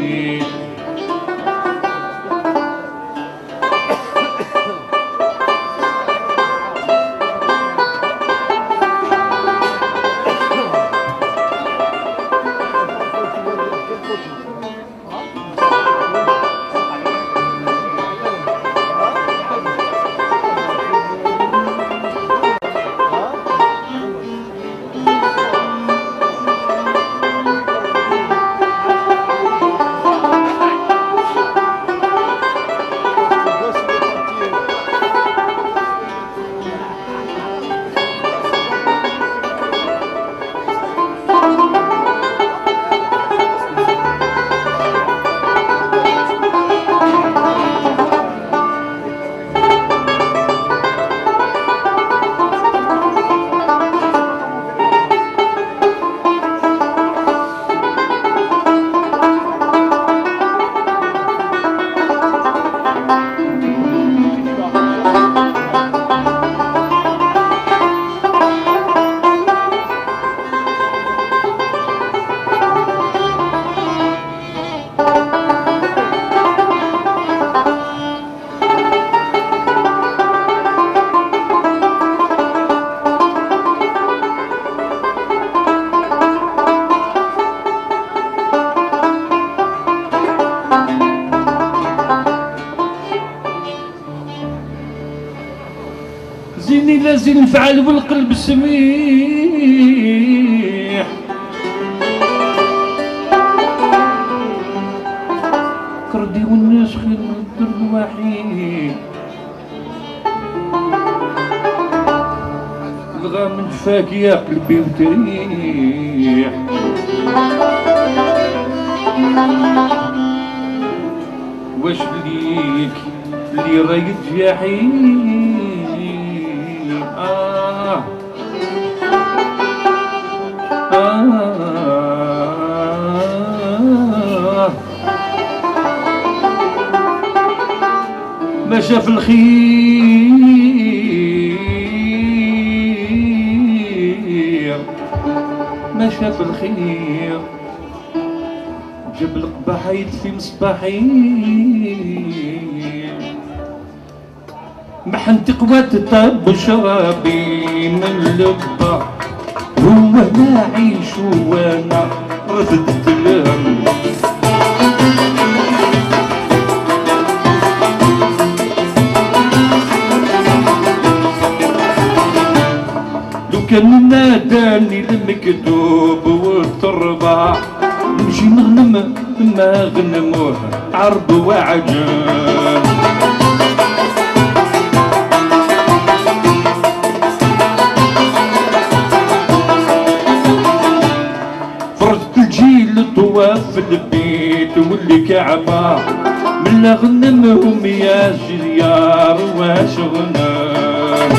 Speaker 1: زيني لازم نفعل والقلب سميح كردي والناس خير من الدر الوحيد الغى من جفاك يا قلبي وتريح واش ليك اللي رايد جاحين ما شاف الخير ما شاف الخير جبل قبحيت في مصباحي محنت قوات طب وشرابي من لبا هو ما عيش وانا رفدت الهم لو كان ناداني المكتوب والتربة نمشي نغنم ما غنموه عرب وعجم فرجت الجيل طواف البيت واللي كعبة من غنمهم يا جيار واش غنم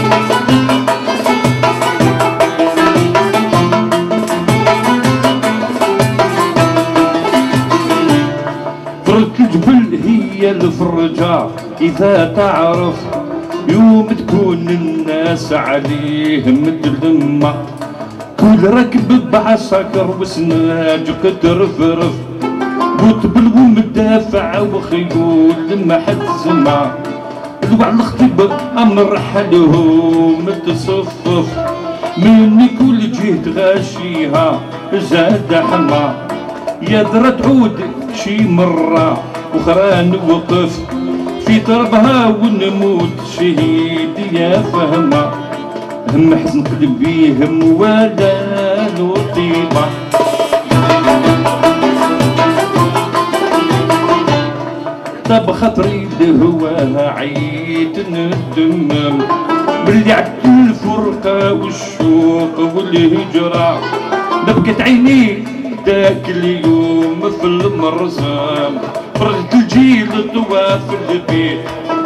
Speaker 1: الجبل هي الفرجة إذا تعرف يوم تكون الناس عليه متلمة كل ركب بعسكر وسناج قد رفرف وتبل ومدافع وخيول ما حد سمع الوعد الخطيب أمر حله متصفف من كل جهة غاشيها زاد حما يا ذرة تعود شي مرة وخرا نوقف في تربها ونموت شهيد يا فهمة هم حزن قلبي هم ولا لطيبة طب خاطري لهواها عيد ندمم باللي عدت الفرقة والشوق والهجرة بكت عيني ذاك اليوم في المرزم فرجت الجيل طواف البيت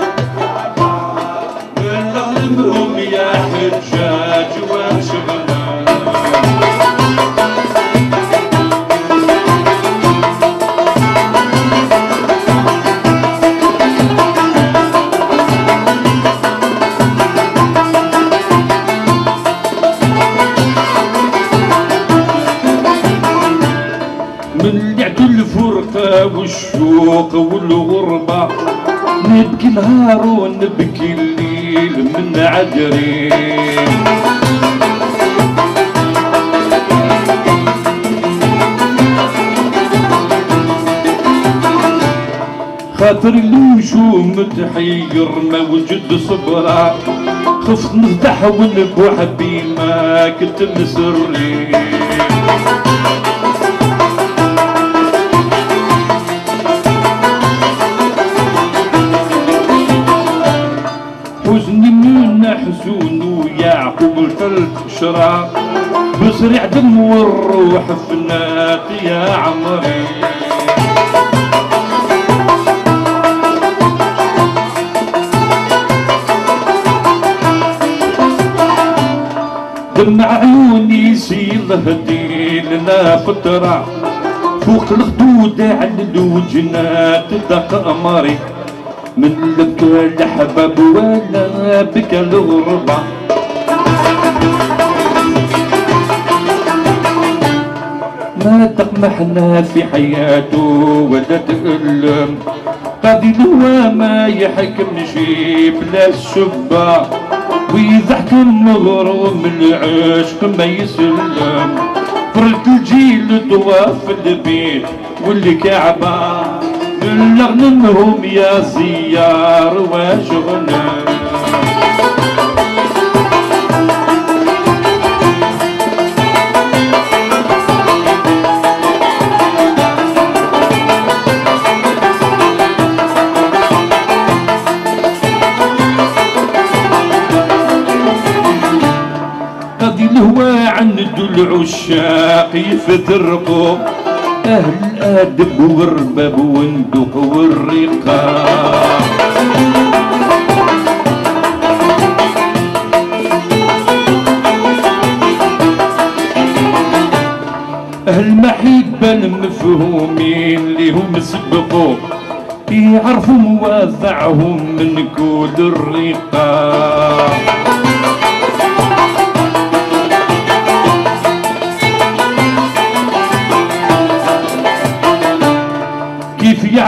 Speaker 1: نغنمهم يا حجاج واش غنم الفرقة والشوق والغربة نبكي نهار ونبكي الليل من عجرين خاطر النجوم تحير ما وجد صبرة خفت نفتح ونبوح بما كنت مسرين حزني من حزون ويعقوب ثلث شرع بصريع دم والروح فنات يا عمري دمع عيوني سيل هدي لنا فترة فوق الخدود على الوجنات دق قمري من لبكى الحباب ولا بكى الغربة ما تقمحنا في حياته ولا تألم قاضي الهوى ما يحكم شي بلا الشبة وإذا حكم مغروم العشق ما يسلم فرد الجيل طواف البيت واللي كعبة نغنمهم يا زيار واش غنم قاضي الهوى عندو العشاق يفترقوا أهل الأدب والرباب والندق والرقاق أهل المحبة المفهومين ليهم سبقوا يعرفوا موازعهم من كل الرقاق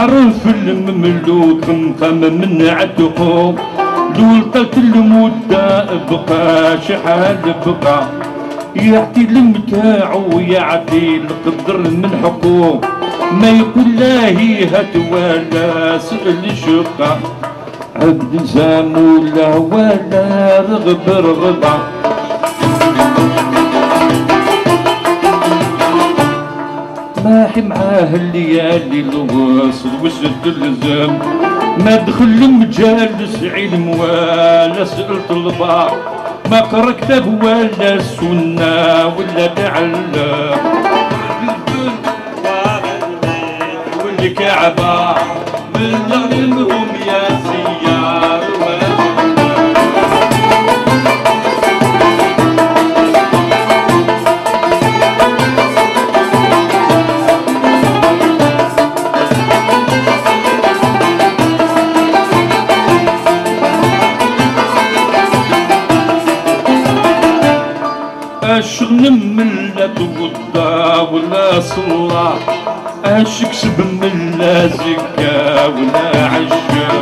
Speaker 1: تعرف المملوك قام من عتقو لول طلت المدة بقى شحال بقى يعطي المتاعو يعطي القدر من حقوق ما يقول لاهي هات ولا سأل شقة عبد زام ولا ولا رغب رغبة ماحي معاه الليالي الوصل وسد اللزام ما دخل مجالس علم ولا سألت البار ما قرا كتاب ولا سنة ولا تعلم والكعبة من ظلمهم يا سيار اش نمل لا توضى ولا صلى اش كسب من لا زكا ولا عشا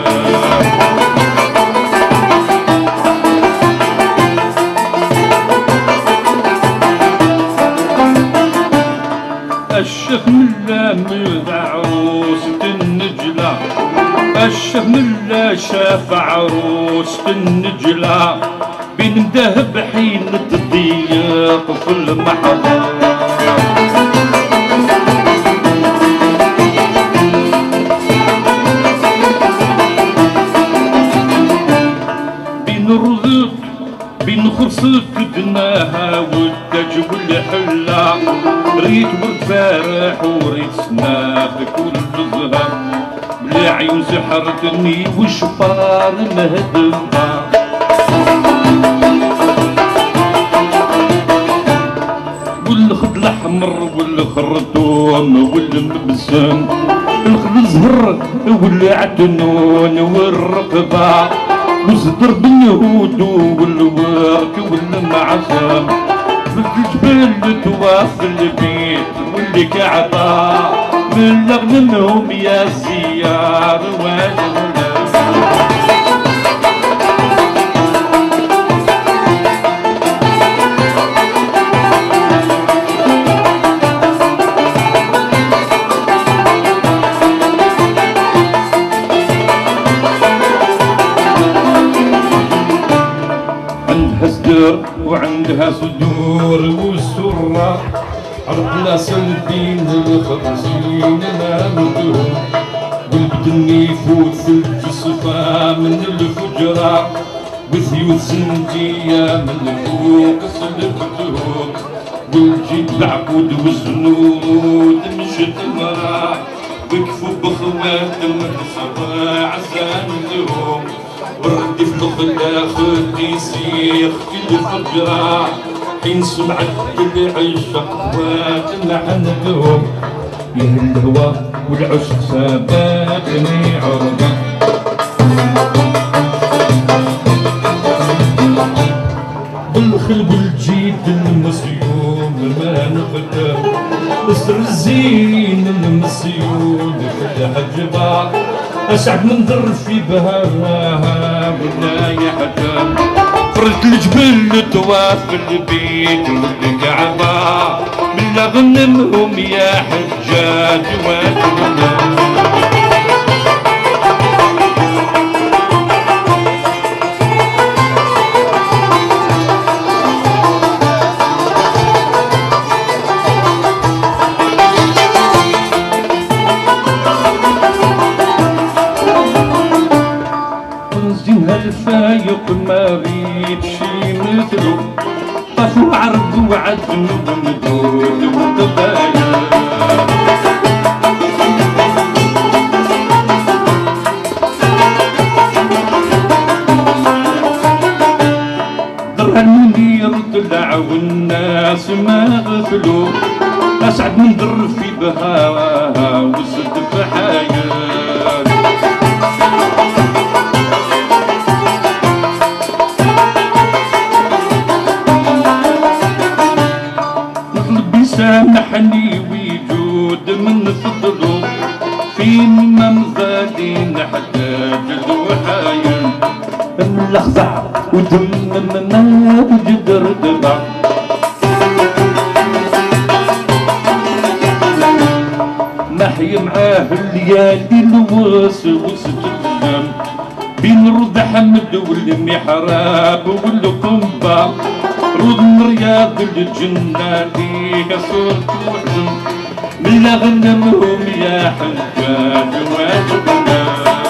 Speaker 1: الشيخ ملا من عروسة النجلة الشيخ ملا شاف عروسة النجلة بين ذهب حين تضيق في المحضر بين رضيت بين خرصت دناها والتاج والحلة ريت ورد فارح وريت سناك كل زهر بلا عيون سحرتني وشفار مهدمها والخد الاحمر والخرطوم والمبسم الخد الزهر والعتنون والرقبه وصدر باليهود والورك والمعزم بالجبال تواف البيت واللي كعبه من لغنمهم يا سيار واجب وعندها صدور والسرة عرضنا سلبين الخمسين نامدهم والبدن يفوت في الجصفة من الفجرة وثيوت زنجية من فوق سلفتهم والجيب العقود والزنود مشت مرة وقفوا بخواتم الصباح ساندهم وردي في الخلا خدي سيخ في الفجرة حين سمعت العشق واتم عندهم يا الهوى والعشق سابتني عرضة بالخل والجيد المسيون ما نقدر اسر الزين المسيون في الحجبة اسعد من ظرفي بهاها ولا يحكم فرد الجبل تواف البيت والكعبة من غنمهم يا حجاج واتمنى الفايق ما ريت شي مثلو طاف وعرض وعدن ومدود وقبايا درها المنير طلع والناس ما غفلو اسعد من ظرفي بهاها وسد في حياه سامحني وجود من فضله فيما ودم ما وجد ردبة محي معاه الليالي الوسوس تلم بين رد حمد والمحراب والقنبة رد رياض الجنة ليها صوت وحزن من غنمهم يا حجاج واجبنا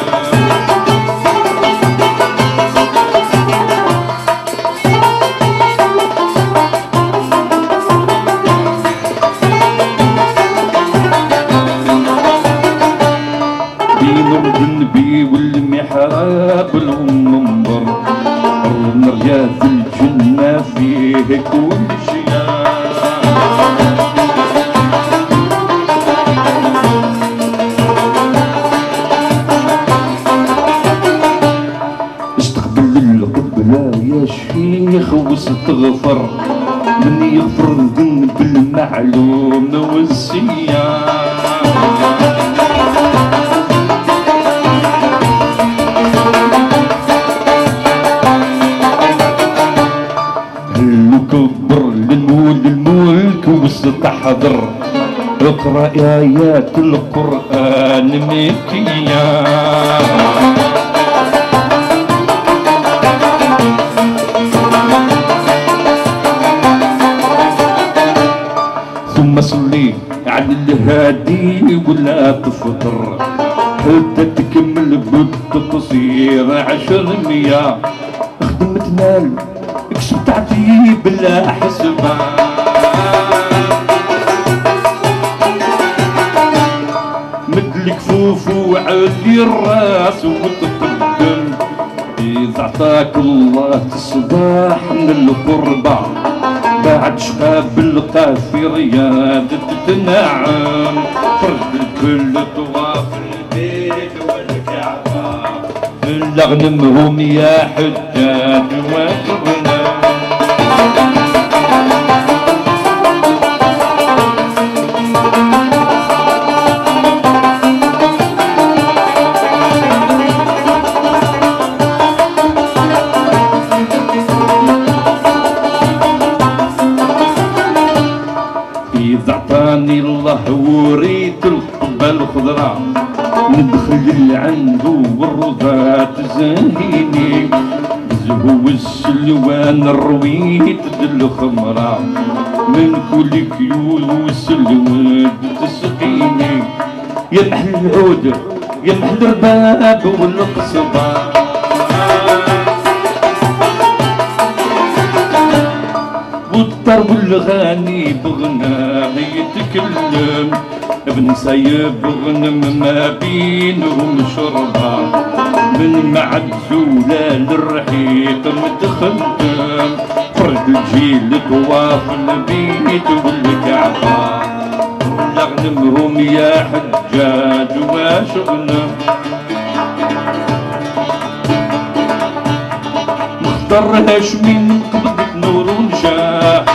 Speaker 1: النبي والمحراب والمنبر رياض الجنة فيه كل شيء استقبل القبلة يا شيخ واستغفر من يغفر الذنب المعلوم والسيان كبر للملك واستحضر اقرا ايات القران مكيه ثم صلي على الهادي ولا تفطر حتى تكمل بالتقصير 10 خدمتنا اكشف تعذيب بلا حسبان مد الكفوف وعلي الراس وتقدم إذا عطاك الله الصباح من القربة بعد شباب القافي رياض تتنعم فرد الكل طواف البيت والكعبة من لغنمهم يا حجاج واجبنا إذا عطاني الله وريت القبة الخضراء ندخل عنده والرضا تزهيني زهو السلوان الرويت الخمرة من كل كيوس الود تسقيني يا محل العود يا محل الباب والقصبة والطرب والغاني بغناه يتكلم ابن سايب غنم ما بينهم شربة من معزولة للرحيق متخدم فرد الجيل طواف البيت والكعبة لغنمهم يا حجاج واشغنا مختار هاشمي من قبضة نور ونجاح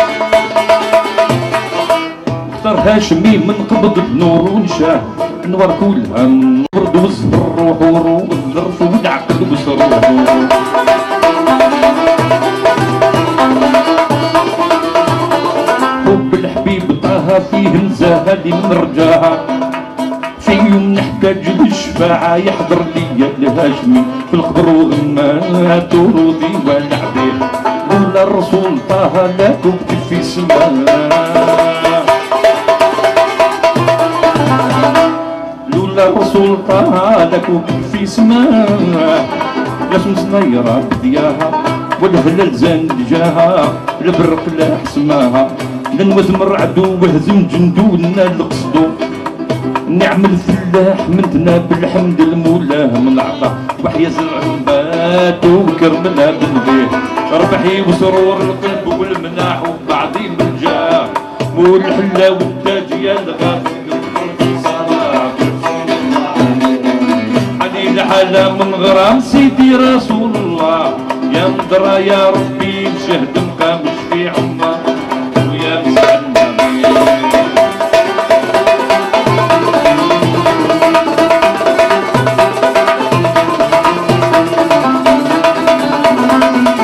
Speaker 1: مختار هاشمي من قبض بنور ونشاه نور كلها نورد وصبر وحور والظرف والعقل وسروح حب الحبيب طه فيه نزاهة اللي نرجاها في يوم نحتاج للشفاعة يحضر لي الهاشمي في القبر وغمات ورودي والعبيد ولا الرسول طه لا تبكي في سماه الرسول طه لك في سماه لا شمس نيرة بدياها والهلال زان جاها البرق لا حسماها لنوز مرعدو وهزم جندولنا القصدو نعم الفلاح منتنا بالحمد المولاه من العطا وحيا زرعبات وكرمنا بالبيه ربحي وسرور القلب والمناح وبعضي من جاه والحلا والتاج يا الغاث حلا من غرام سيدي رسول الله يا مدرى يا ربي بشهد مقامش في عمر ويا مسعد النبي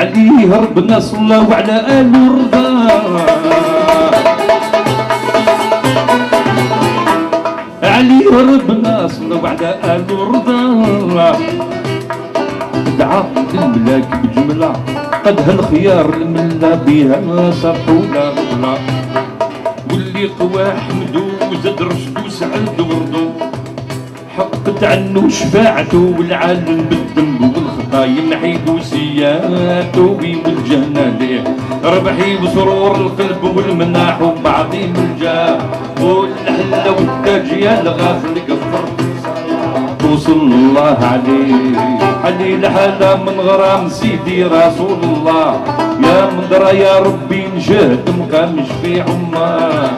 Speaker 1: عليه ربنا صلى وعلى آله رضا عليه ربنا صلى وعلى آله رضا دعا للملاك بجملة قد هالخيار الملا بها صرحوا لا غلا واللي قوى حمدو وزاد رشدو سعد وردو حقت عنو شفاعتو والعالم بالذنب والخطايا محيدو سياتو والجنة ليه ربحي بسرور القلب والمناح وبعظيم الجاه والحلة والتاج يا الغافل قفر توصل الله عليه لحالة من غرام سيدي رسول الله يا مدرى يا ربي نشهد مقام شفيع الله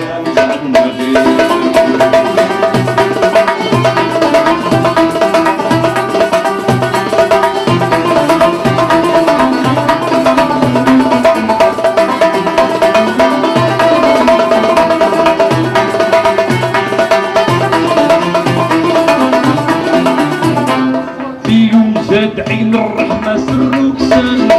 Speaker 1: زاد عين الرحمة سروك سنة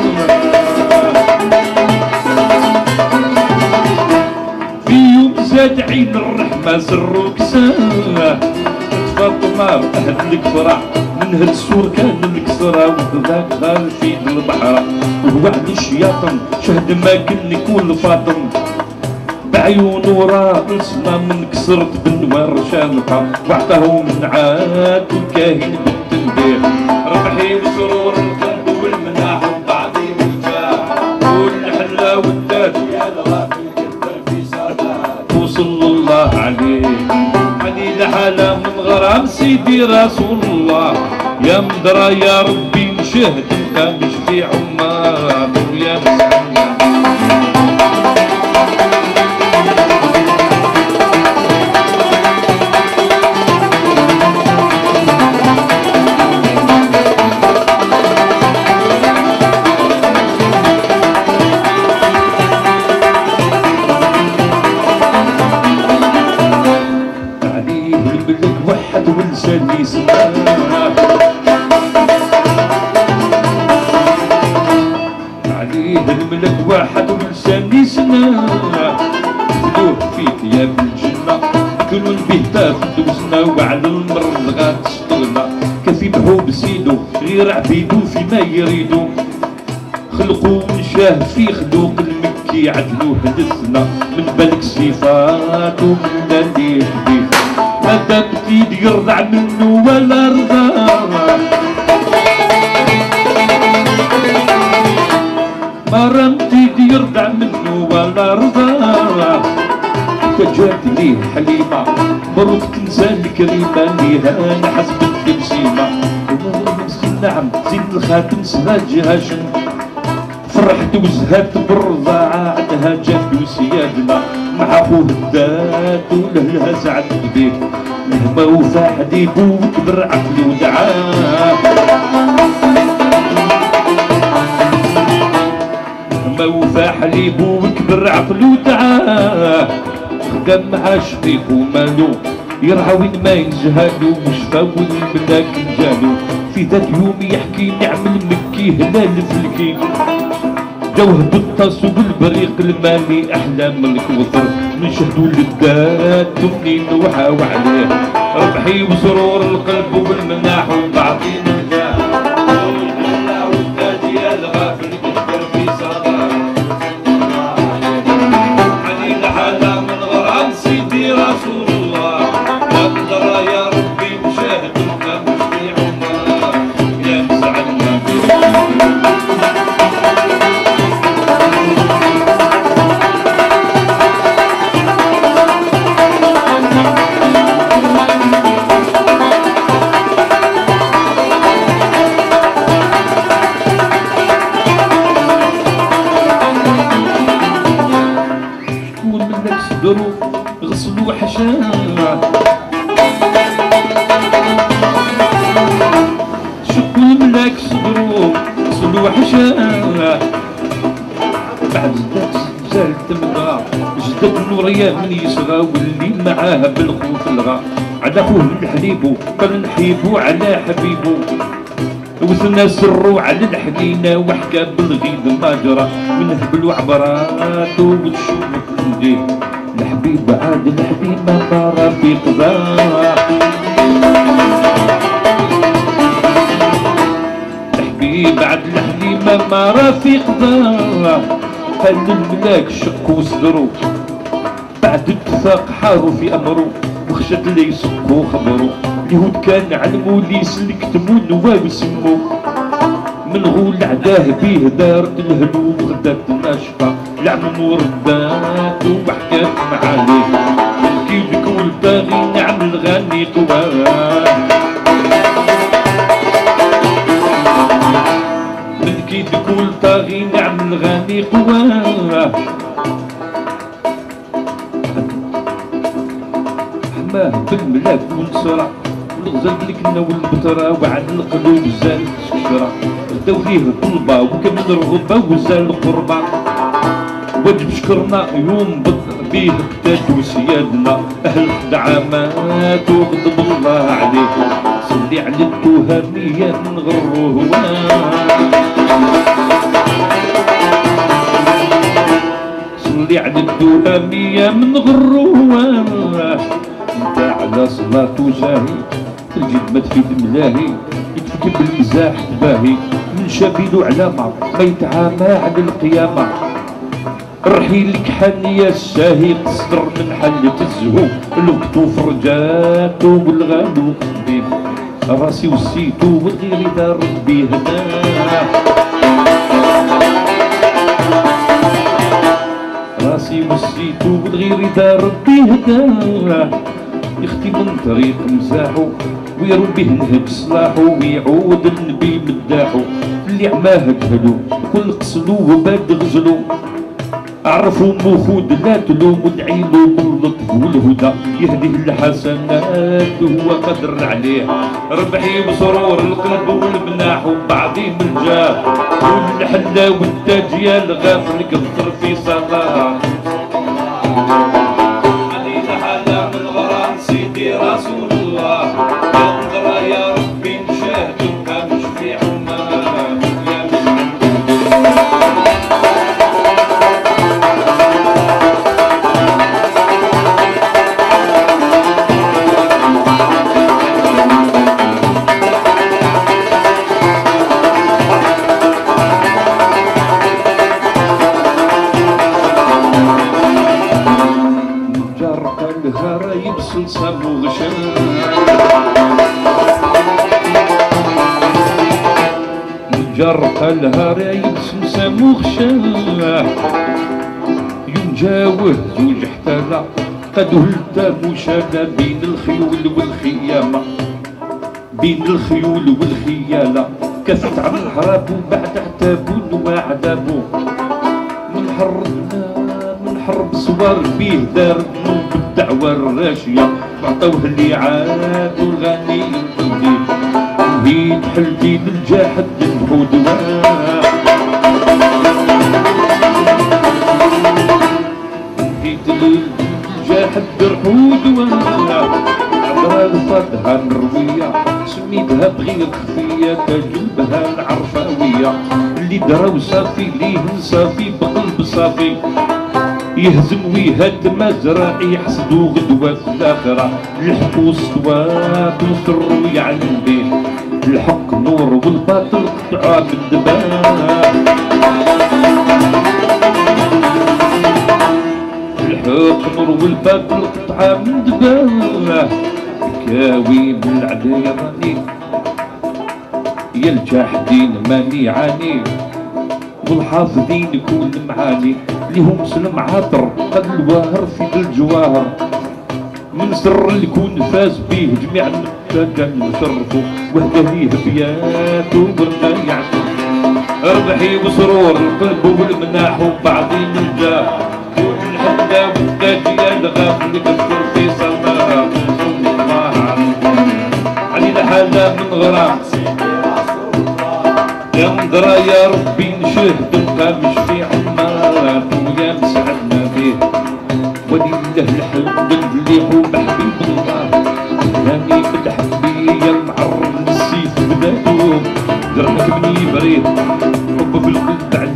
Speaker 1: في يوم زاد عين الرحمة سروك سنة فاطمة أهل الكفرة من هالسور كان الكسرة وذاك غال في البحر ووعد الشياطن شهد ما كن يكون فاطم بعيون وراسنا من كسرت بالنوار شانقة وعطاه من عاد الكاهن بالتنبيه ربحي بسرور القلب والمناح وتعظيم الجاه والحلا والداد يا الغافل كثر في سادات توصل الله علي لحالة من غرام سيدي رسول الله يا مدرى يا ربي نشهد مقام شفيع عمار ويا مسعنا ولساني سماه عليه الملك واحد ولساني سماه خذوه فيك يا بالجنة كلوا به تاخدوسنا وعلى المر غاتشتغلنا كذبحو بسيدو غير عبيدو فيما يريدو خلقو ونشاه في خلوق المكي عدلو هدسنا من بالك صفاتو من اللي يهديه هذا بتيد يرضع منه ولا رضا مرة بتيد يرضع منه ولا رضا فجات ليه حليمة مروك تنسى الكريمة ليها أنا حسبت بسيمة نعم زين الخاتم سراج هاشم فرحت وزهدت بالرضاعة عندها جد وسيادنا مع خوه الذات ولهلها سعد بيه مهما وفى حديبو وكبر عقلي ودعاه مهما وفى حليبو وكبر عقلي ودعاه خدم مع شقيق ومالو يرعى وين ما ينجهالو وشفا والملاك نجالو في ذات يوم يحكي نعمل مكي هلال فلكي جوه بالطاس وبالبريق المالي احلام الكوثر نشهدوا للذات ومنين وحاو عليه ربحي وسرور القلب والمناح وبعضين الجاه والحلا والذات يا الغافل كثر في صداه علي لحالة من غرام سيدي رسول الله يا قدر يا ربي نشاهد الكلام في عمره يا مسعدنا غسلوا حشاه شكوا الملاك صدروا غسلوا حشاه بعد زاد تمغى جدد نوريا من يصغى واللي معاه بالخوف الغى على خوه من حليبو قال نحيبو على حبيبو وثنا سرو على الحنينة وحكى بالغيد ما جرى من هبل وعبرات وتشوف نديه الحبيب عاد الحبيب ما راه في قضاء الحبيب عاد الحبيب ما راه في قضاء قال الملاك شقوا صدرو بعد اتفاق حاروا في امرو وخشت اللي يسقوا خبرو اليهود كان علموا لي يسلك تمو النواب يسمو من غول عداه بيه دارت الهدوم غدات الناشفة العمم وردات وحكات معاليه من كيدك والباغي نعمل غني قواه من كيدك والباغي نعمل غني قواه حماه بالملاك ونصرع والغزال بالكنا والبطرة وعد القلوب زالت الشرع غداو ليه الطلبة وكمل الرغبة وزال القربة واجب شكرنا يوم بدر بيه قتاد وسيادنا أهل الدعامات وغضب الله عليه صلي على التهامية من غروه صلي على التهامية من غروه انت على صلاة وجاهي الجد ما تفيد ملاهي يتفك بالمزاح تباهي من شابيلو علامة ما يتعامى على القيامة رحيلك حنية الشاهي تصدر من حلة الزهو الوقت وفرجاتو والغالو قبيب راسي وسيتو وغيري دار ربي هداه راسي وسيتو وغيري دار ربي هداه يختي من طريق مزاحو ويرو به نهج صلاحو ويعود النبي مداحو اللي عماه جهلو كل قصلو وباد غزلو عرفوا مخود لا تلوم ودعيلو باللطف والهدى يهديه الحسنات وهو قدر عليه ربحي بسرور القلب والمناح وبعضهم الجاه والحلا والتاج يا الغافل كثر في صلاه رسول الله ينظر يا ربي نشاهدك مش في عمان يا الهرايب صلصة وغشان جرق الهرايب صلصة وغشان يوم جاوه زوج احتالا قدو التام وشالا بين الخيول والخيامة بين الخيول والخيالة كفت عن الحراب وبعد اعتابون وعذابو من حرب صوار بيه دار ذنوب الدعوة الراشية وعطوه اللي عاد والغني الجديد وهي تحلتي للجاحد البعود وهيت للجاحد الرحود عبرها لفاتها الروية سميتها بغير خفية تجلبها العرفاوية اللي دراو صافي ليه صافي بقلب صافي يهزم ويهد مزرعي يحسدو غدوة في الآخرة الحق والصواب وسر ويعلم بيه الحق نور والباطل قطعة بالدباب الحق نور والباطل قطعة من دباب كاوي بالعدايا راني يا الجاحدين ماني عاني والحافظين كل معاني ليهم سلم عاطر قد الواهر في الجواهر من سر اللي يكون فاز بيه جميع المتاجة نشرفو وهدى ليه بيات وبرنا يعطي ربحي وسرور القلب والمناح وبعضين الجاه والحدى والتاجية الغافل كثر في صلاة علي لحالة من غرام ينظر يا ربي نشهد مش في عمارات ويا مسعدنا به ولله الحمد اللي هو بحبيب الله هاني بالحبية المعرض السيف بلادهم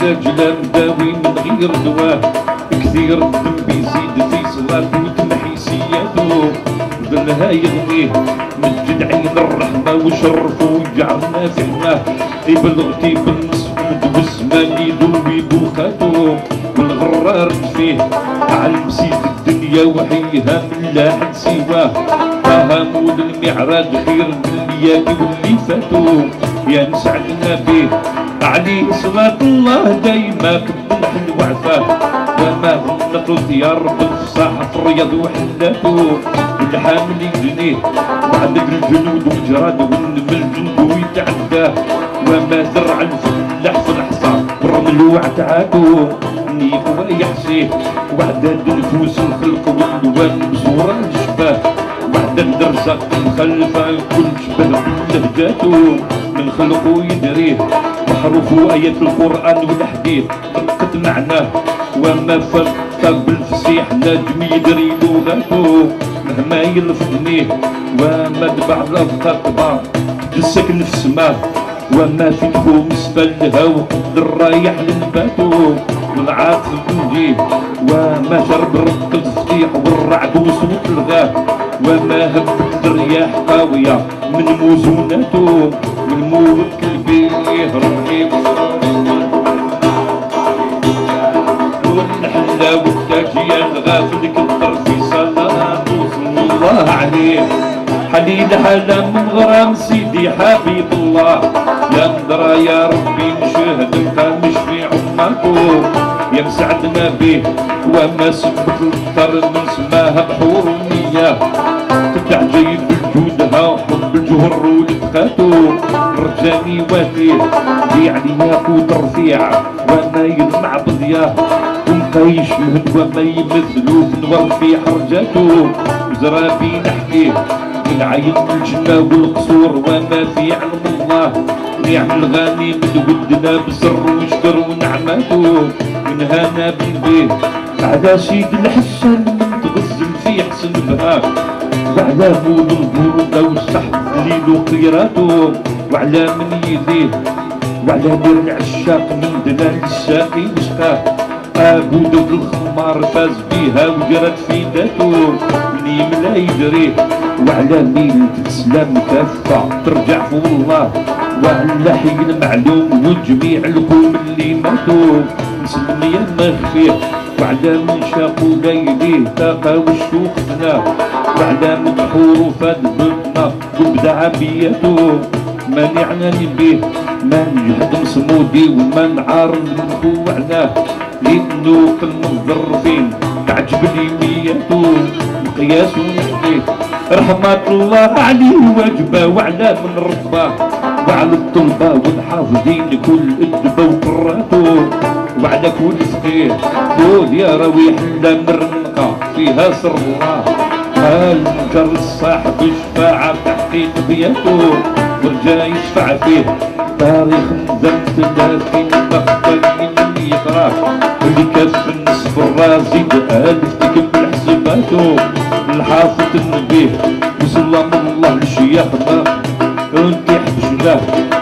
Speaker 1: راجل مداوي من غير دواه كثير الدم بيزيد في صلاته وتمحي سياته ظلها يغنيه مجد عين الرحمة وشرفه وجعلنا في الماء يبلغتي بالمسعود والزمان يدوي دوخاته والغرار فيه علم سيد الدنيا وحيها من لا حد سواه فهموا المعراج خير من الياك واللي فاتوا يا نسعدنا به عليه صلاة الله دايما كبنح وعفاه وما غلطت يا رب الصاحة الرياض وحلاته الحامل يجنيه وعدد الجنود والجراد والنمل جندو يتعداه وما زرع الفلاح في الحصى والرمل وعتعاده نيك ويحشيه وعدد النفوس الخلق واللوان بصورة الشباه وعدد الرزق مخلفة كل شبه لهجاته من خلقه يدريه وحروف آية القرآن والحديث طبقت معناه وما فرق بالفصيح نجم يدري لغاته مهما يلفظنيه وما دبع الأفكار كبار السكن في السماء وما في تخوم سفلها وقدر رايح لنباتو والعاطف بنجيه وما شرب رق الفطيح والرعد وصوت الغاه وما هبت الرياح قاوية من موزوناته والموت كلبي يهرب والحلا والتاجية الغافل كثر في صلاة وصل الله عليه حليل حلا من غرام سيدي حبيب الله يا مدرى يا ربي نشهد مش في عماكو يا مسعدنا به وما سبت الطر من سماها بحور المياه تدع جيد بالجودها وحب الجهر ولدخاتو رجاني واتيه دي عليا قوت رفيع وما يلمع بضياه ومقايش مهد وما يمثلو في نور في حرجاتو زرابي نحكيه من عين الجنة والقصور وما في علم الله نعم الغني من ودنا بسر وشكر ونعمته من هنا بالبيت على سيد الحسن من تغزل في حسن بها وعلى مول البرودة والسحب الليل وقيراته وعلى من يديه وعلى دير العشاق من دلال الساقي وسقاه ابو دود الخمار فاز بيها وجرت في ذاته من يملا يدريه وعلى ميل تسلم كافة ترجع فوق الله وعلى حي المعلوم وجميع القوم اللي ماتوا نسلم يا مخفيه وعلى من شاقوا ليليه تاقى والشوق فناه وعلى من حور فاد بطنا وبدا عبيته ما نعناني بيه ما نجحد مصمودي وما نعارض من وعناه لانه كالمنظر فين تعجب لي ميته مقياس ونحكيه رحمة الله عليه واجبه وعلى من رباه وعلى الطلبة والحافظين كل ادبه وقراته وعلى كل فقيه قول يا رويح لا مرنقة فيها سر الله المنكر الصاحب الشفاعة تحقيق بيته ورجا يشفع فيه تاريخ مدن 30 مقتل من يقراه واللي كف النصف الرازي بألف تكمل حساباته الحافظ النبيه وسلام الله للشيخ ما انت حبشناه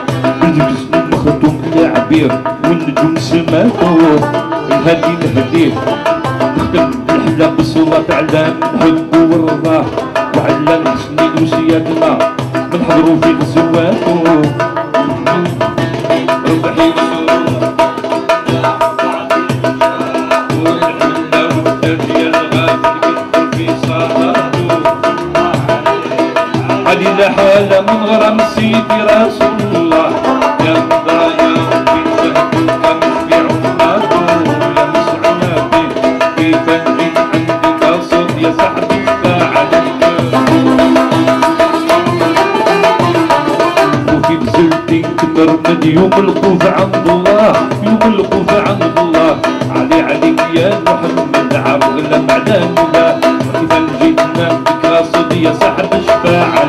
Speaker 1: بالجسم مخدوم العبير والنجوم سماته الهدي نهديه تختم الحلا بالصلاة على الحب والرضا وعلى الحسنين وسيادنا من حضروا في غزواته ربحي علي حالة من غرام سيدي رسول الله يا مدرى يا ربي شهدوك مش في عماته يا مسعنا بيه كيف نجيب عندك قصد يا صاحبي فعليك وفي بزلتي تمرمد يوم القوف عند الله يوم القوف عند الله علي عليك يا محمد عرض لم على الله كيف نجيب عندك قصد يا صاحبي شفاعة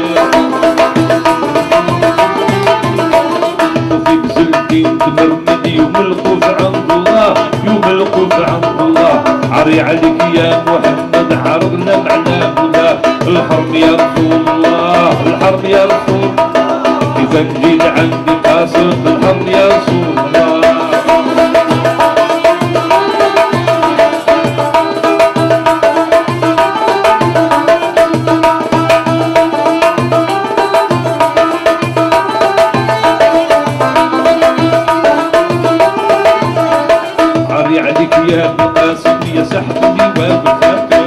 Speaker 1: تمرمد يوم الخوف عند الله يوم الخوف عند الله عري عليك يا محمد عرضنا معنا الله الحرب يا رسول الله الحرب يا رسول كيف نجيد عندي قاصد الحرب يا رسول الله يا القاسم يا سحبني وبخاتم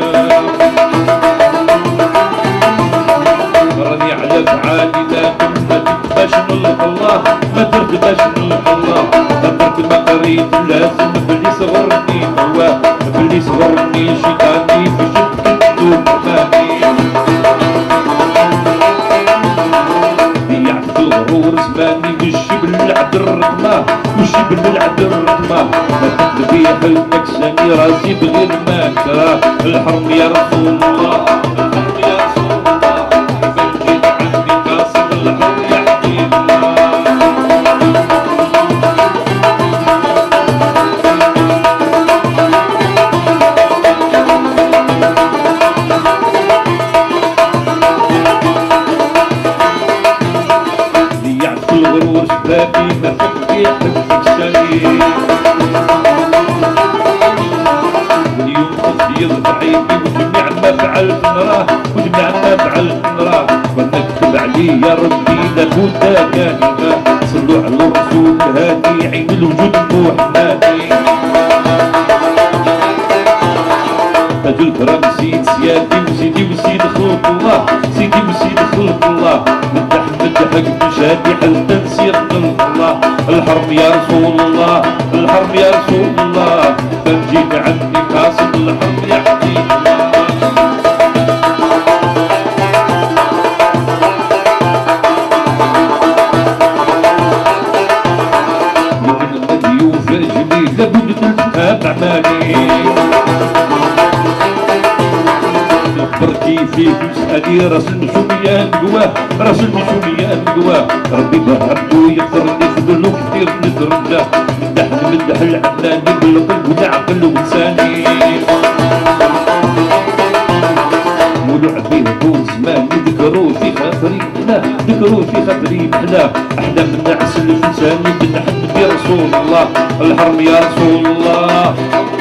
Speaker 1: راني على فعالي لكن ما تبقاش نلق الله ما ترتباش نلق الله هدرت ما قريت لازم بلي صغرني هو بلي صغرني شيطاني في شد كدوب ماني ضيعت في الغرور زماني والشبل العد الرقمة والشبل العد الرقمة ما تكذبي حلمك ساني راسي بغير ما كراه الحرم يا رسول الله الحرم يا رسول الله فالجيت عني قاصد الحرم يا حبيب الله ضيعت في الغرور شبابي ما فكي حبك شريك واليوم خفي ضعيفي وجميع ما فعلت نراه وجميع ما فعلت نراه ونكتب عليه يا ربي لابد كان صلوا على الرسول الهادي عين الوجود محمدي تاج الكرم سيد سيادي وسيدي وسيد خلق الله سيدي وسيد خلق الله مدح مدحك مشادي حتى نسير خلق الله الحرم يا رسول الله الحرم يا رسول الله تنجيني عني قاصد الحرم يا حبيب الله يمكن المديوف جميل لابد تلتقى بأعمالي بركي فيك وسألي راس المسؤولية نقواه راس المسؤولية نقواه ربي بهبدو يقدرني خذلو كثير ندرجة مدح العماني بالقلب والعقل ولساني ولوع فيه طول زمان ذكروا في خاطري لا ذكروا في خاطري محلا أحلى من نعس الإنساني بنحب يا رسول الله الحرم يا رسول الله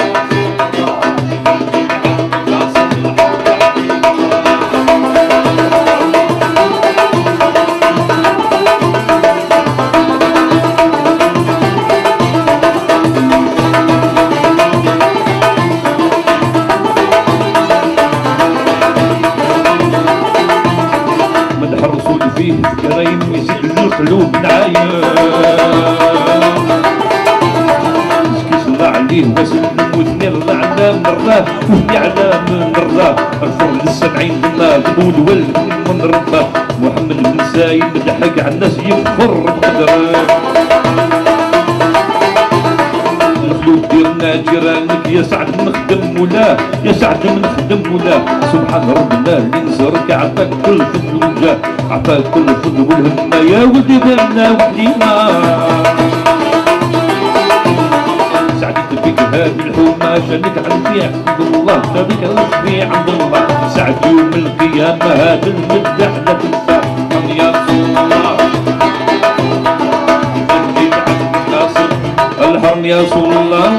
Speaker 1: فيه كرايم يزيد القلوب نعايا مسكيش الله عليه وسلم وثني الله على مراه وثني على مراه اغفر للسبعين بالله تقول ولد من رباه محمد بن زايد مدحق على الناس يغفر بقدره الخلود ديرنا جيرانك يا سعد نخدم ولا يا سعد نخدم ولا سبحان ربنا اللي نزرك عطاك كل فضل وجاه عطاك كل فضل والهمة يا ولدي دارنا وحدينا سعدت بك هذه الحومة شانك عندي عند الله شانك عندي عند الله سعد يوم القيامة هذا المدح لا تنسى يا رسول الله الحرم يا رسول الله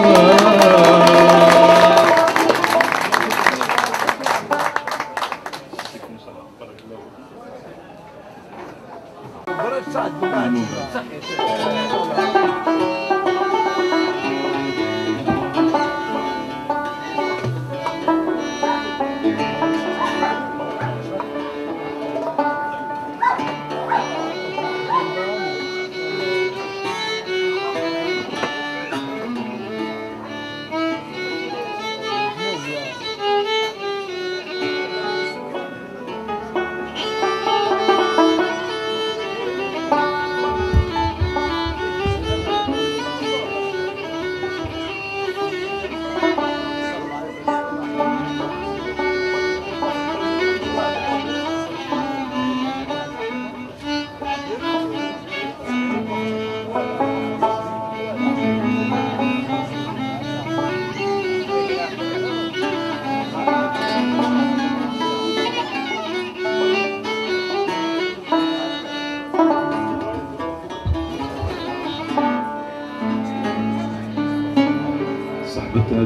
Speaker 1: صحبة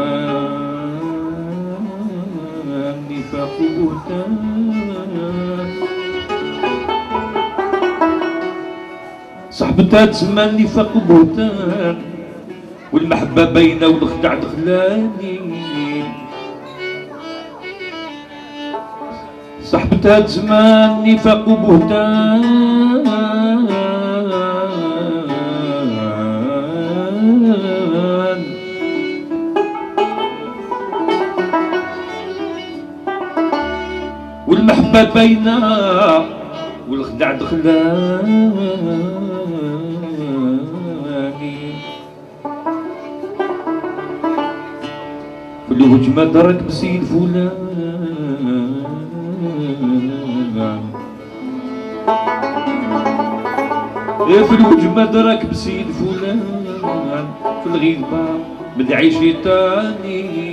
Speaker 1: زمان نفاق وبهتان صحبة زمان نفاق وبهتان والمحبة باينة والخدع دخلاني. صحبت هاد زمان نفاق وبهتان والمحبة باينة والخدع دخلاني. في الوجمة درك بسيل فلان في الوجمة درك بسيل فلان في الغيبة مدعي شيطاني.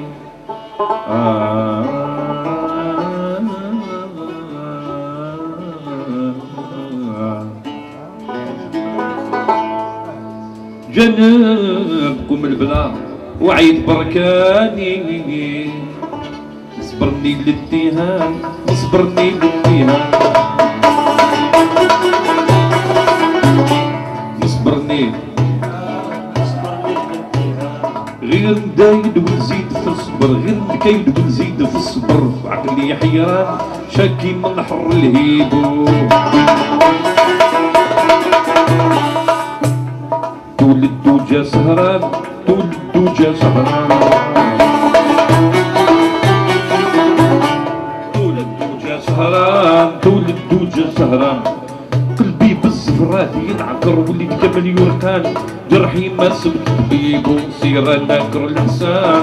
Speaker 1: جنبكم البلا وعيد بركاني. اصبرني للاتهام اصبرني للاتهام اصبرني غير ندايد ونزيد في الصبر غير نكايد ونزيد في الصبر عقلي حيران شاكي من حر الهيبو. تولد دوجا سهران تولد دوجا سهران تولد دوجا سهران تولد دوجا سهران. قلبي بالزفرات ينعكر وليد كمل يركان جرحي ما سبت طبيبو سيرة ناكر الحسان.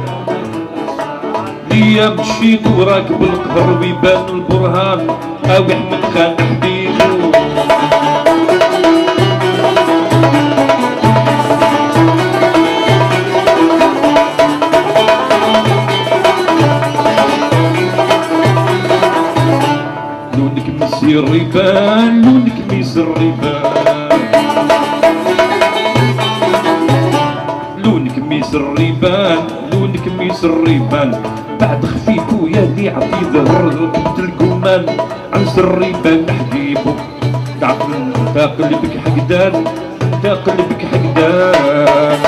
Speaker 1: ليا مشيت وراكب القهر ويبان البرهان اوي احمد خان حبيبو. لونك ميسي الريبان لونك ميسي الريبان لونك ميسي الريبان لونك ميسي الريبان. بعد خفيفو يا اللي عطي ظهر ركبت القمان عنس الريبان حبيبو. انت قلبك حقدان انت قلبك حقدان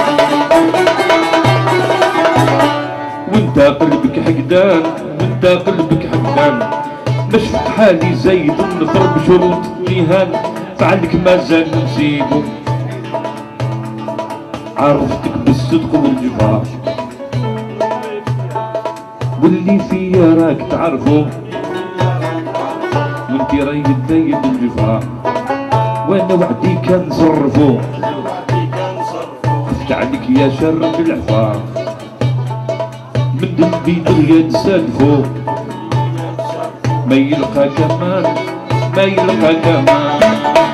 Speaker 1: وانت قلبك حقدان وانت قلبك حقدان. ما شفت حالي زايد النفر بشروط النهان فعلك ما زال نسيبو. عرفتك بالصدق والجفاء واللي فيا راك تعرفو وانتي راي دايد الجفاء وانا وعدي كان نصرفو. خفت عليك يا شر العفاف من ذنبي دغيا نسالفو. ما يلقى كمان ما يلقى كمان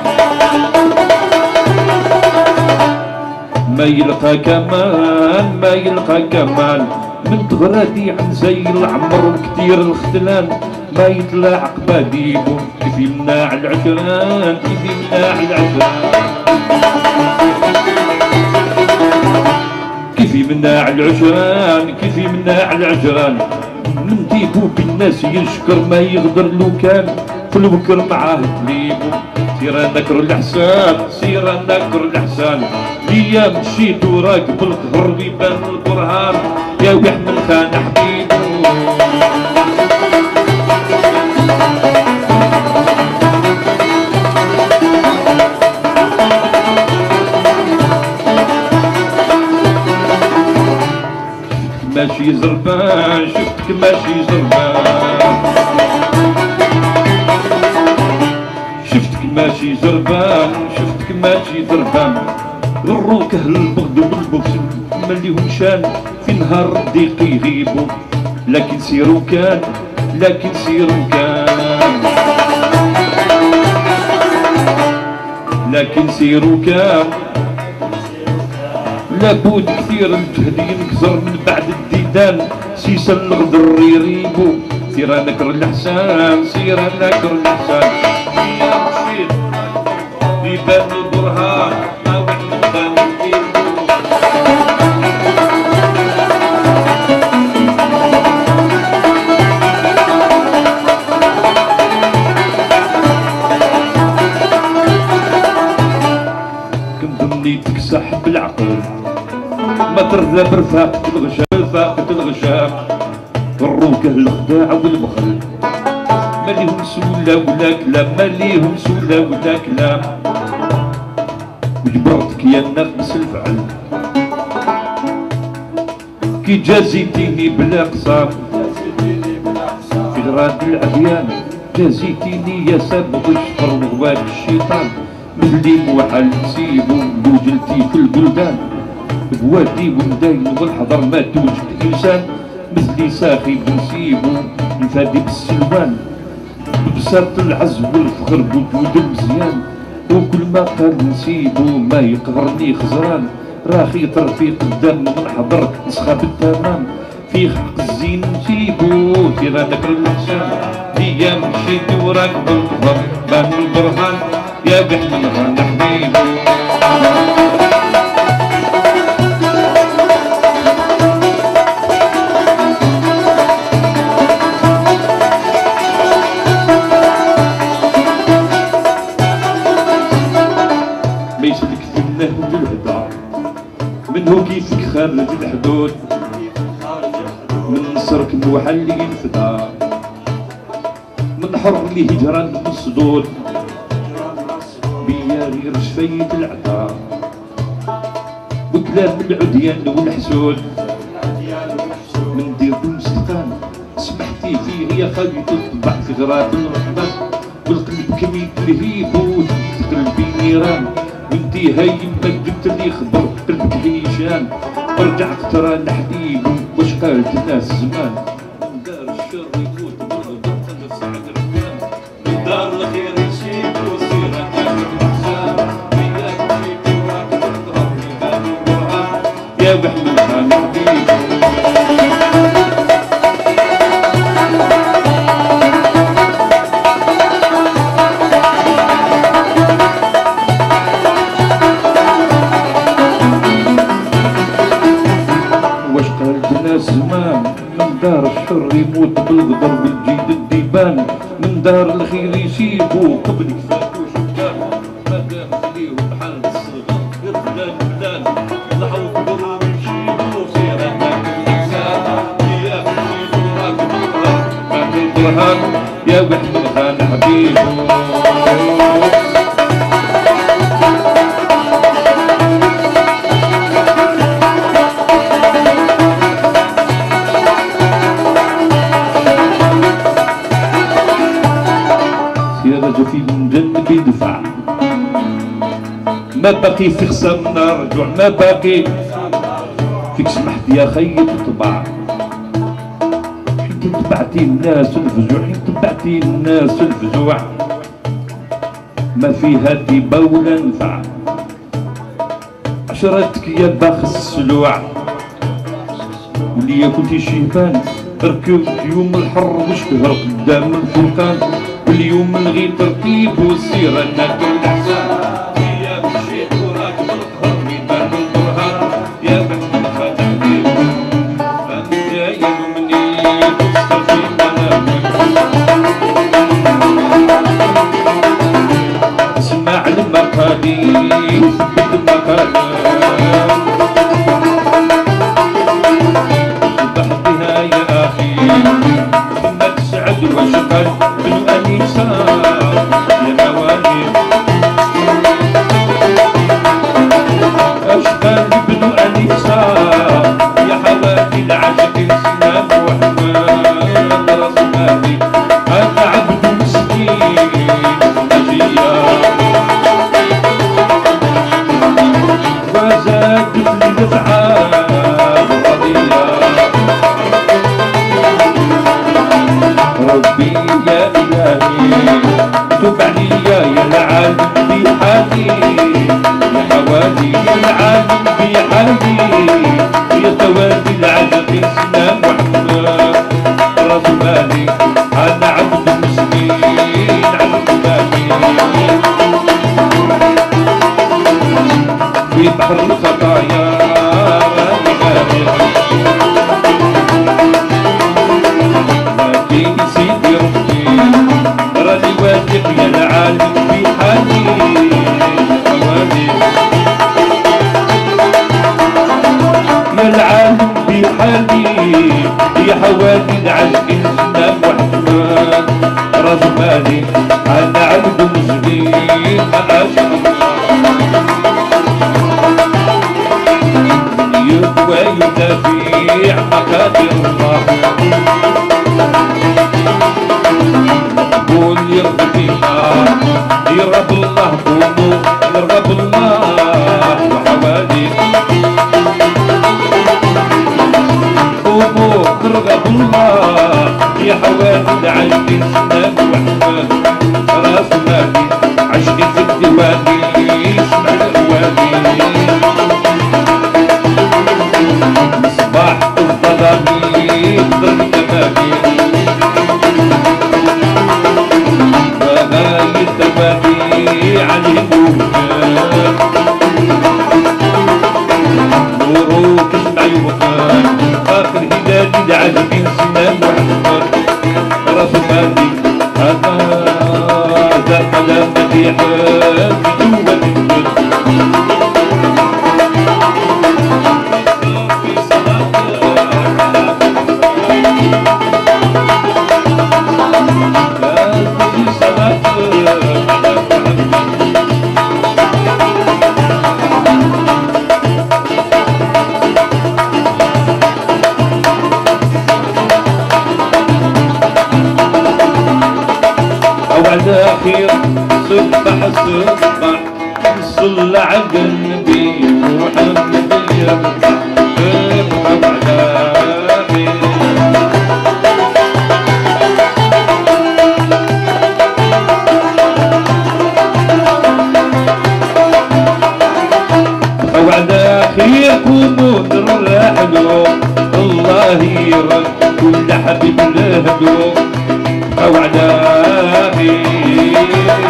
Speaker 1: ما يلقى كمان ما يلقى كمان. من تغرادي عن زي العمر وكتير الختلان ما يتلاعق باديبو. كيف يمنع العشران كيف يمنع العشران كيف يمنع العشران كيف يمنع العشران. من ديبو بالناس يشكر ما يغدر لو كان في الوكر معاه تليبو. سيرا نكر الحسان سيرا نكر الحسان. ليا مشيت وراكب القهر ويبان البرهان يا ويحمل خان حبيبو. ماشي زربان شفتك ماشي زربان شفتك ماشي زربان شفتك ماشي زربان. غروك اهل البغد والبغس ما ليهم شان في نهار الضيق يغيبوا. لكن سيروا كان لكن سيروا كان لكن سيروا كان. لابد كثير الجهد ينكسر من بعد الديدان سيسا الغدر يريبو. سيرا نكر الحسان سيرا نكر الحسان. يا مشيت يبان البرهان ما وحنا خانتيبو. كنت ظنيتك صاحب العقل ما ترضى برفاقة الغشام رفاقة الغشام الروكة الخداع والبخل ما ليهم سولة ولا كلام ما ليهم سولة ولا كلام وجبرتك يا ناقص الفعل كي جازيتيني بلا قصام في غراد العديان جازيتيني يا سابق الشطر وغبال الشيطان ملي موحل نسيبو وجلتي في البلدان بوادي ونداين والحضر ما توجد انسان مثلي ساخي بنسيبو نفادي بالسلوان ببساط العز والفخر بوجود المزيان وكل ما قال نسيبو ما يقهرني خزران راخي طرفي قدام من حضر نسخة بالتمام في حق الزين نسيبو في غادك الحسان ديا مشيت وراك بالظهر بان البرهان يا بحمل غانا حبيبي ما يسلك فينا بالهدى منه كيفك خارج الحدود من نصرك نوحل اللي ينفدى من حر اللي هجران بالصدود بيا غير شفية العدا وكلام العديان والحسود من دير المستقام سمحتي فيه يا خالي تطبع في غرات الرحمن والقلب كميت لهيب قلبي نيران وانتي هاي ما جبت لي خبر قلبك هيشان ورجعت ترى الحبيب واش قالت الناس زمان من دار الشر يموت بالغضب نفس سعد الرحمن من دار الخير يسيب وصير يا بحمل خان حبيب واش قالت الناس زمان من دار الشر يموت بالغدر بالجيد الديبان من دار الخير يسيبو قبلك فاتو شبان ما دام خليهم بحال الصغار غير بلان بلان ضحوا قدروا يمشيو سير هناك الانسان يا مشيتو راكب الظهر بعد البرهان يا بحمل خان حبيبو في من جنب يدفع ما باقي في خصمنا رجوع ما باقي فيك سمحت يا خي تطبع حيت تبعتي الناس الفزوع حيت تبعتي الناس الفزوع ما فيها ديبا ولا نفع عشرتك يا باخس السلوع وليا كنتي شيبان ركبت يوم الحر وشهر قدام الفرقان واليوم نلغي ترتيب والسيرة ناكل الحسان يا مشيت وراك بالقهر بيبان البرهان يا بحمل خان حبيب أنت جاية مني تصدر في منامك اسمع المقالي وثبت المقالة صبح بها يا أخي إنك سعد وشغل يا موالي أشغال ابن أنيسة يا حوالي العشق سلام وحمان رسمالي أنا عبد مسكين أجيا وزادت لي دفعة قضية ربي يا إلهي تب عليا يا العالم بحالي يا حوالي يا العالم بحالي يا توالي العجق سلام وحمام راس مالي أنا عبد مسكين عبد مالي في بحر الخطايا راني غامر لكن سيدي ربي راني واثق يا العالم في حالي حوالي حوادي العشق الزمان وحمان رزماني انا عبد مسكين ما اشاء يقوى يدافع مقادير الله مقبول يرضى فينا يرغب الله قوموا يرغب الله وحوادي قوموا يرغب الله يا حوادي عشق الزمان وحمان راس مالي عشق في الدوادي اسمع الوادي مصباح الظلامي ضرب تمامي بغاي التوادي عليه نوروك اسمع يوفان اخر هلالي العجب سنان وحمان راس مالي هذا كلام مديح بدون وعلى خير صبح صبح صلى على النبي محمد يرفع وعلى خير وعلى خير قوموا نرحلوا الله يرد كل حبيب لهدو وعلى خير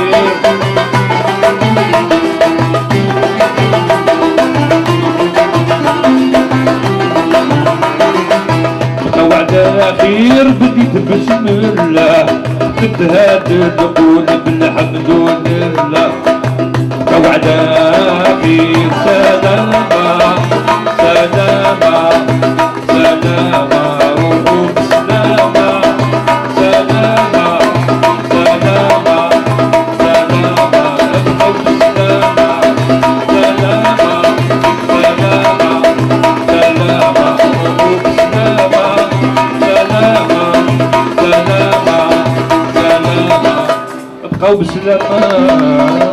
Speaker 1: وعلى خير بديت بسم الله تتهادى نقول بالحمد لله وعلى خير سلامة سلامة سلامة روح سلامة سلامة سلامة سلامة الحب سلامة سلامة سلامة سلامة روح سلامة سلامة سلامة سلامة ابقوا بسلامة.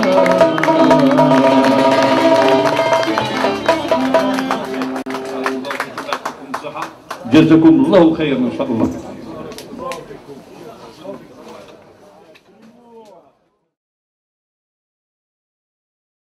Speaker 1: جزاكم الله خيرا ان شاء الله.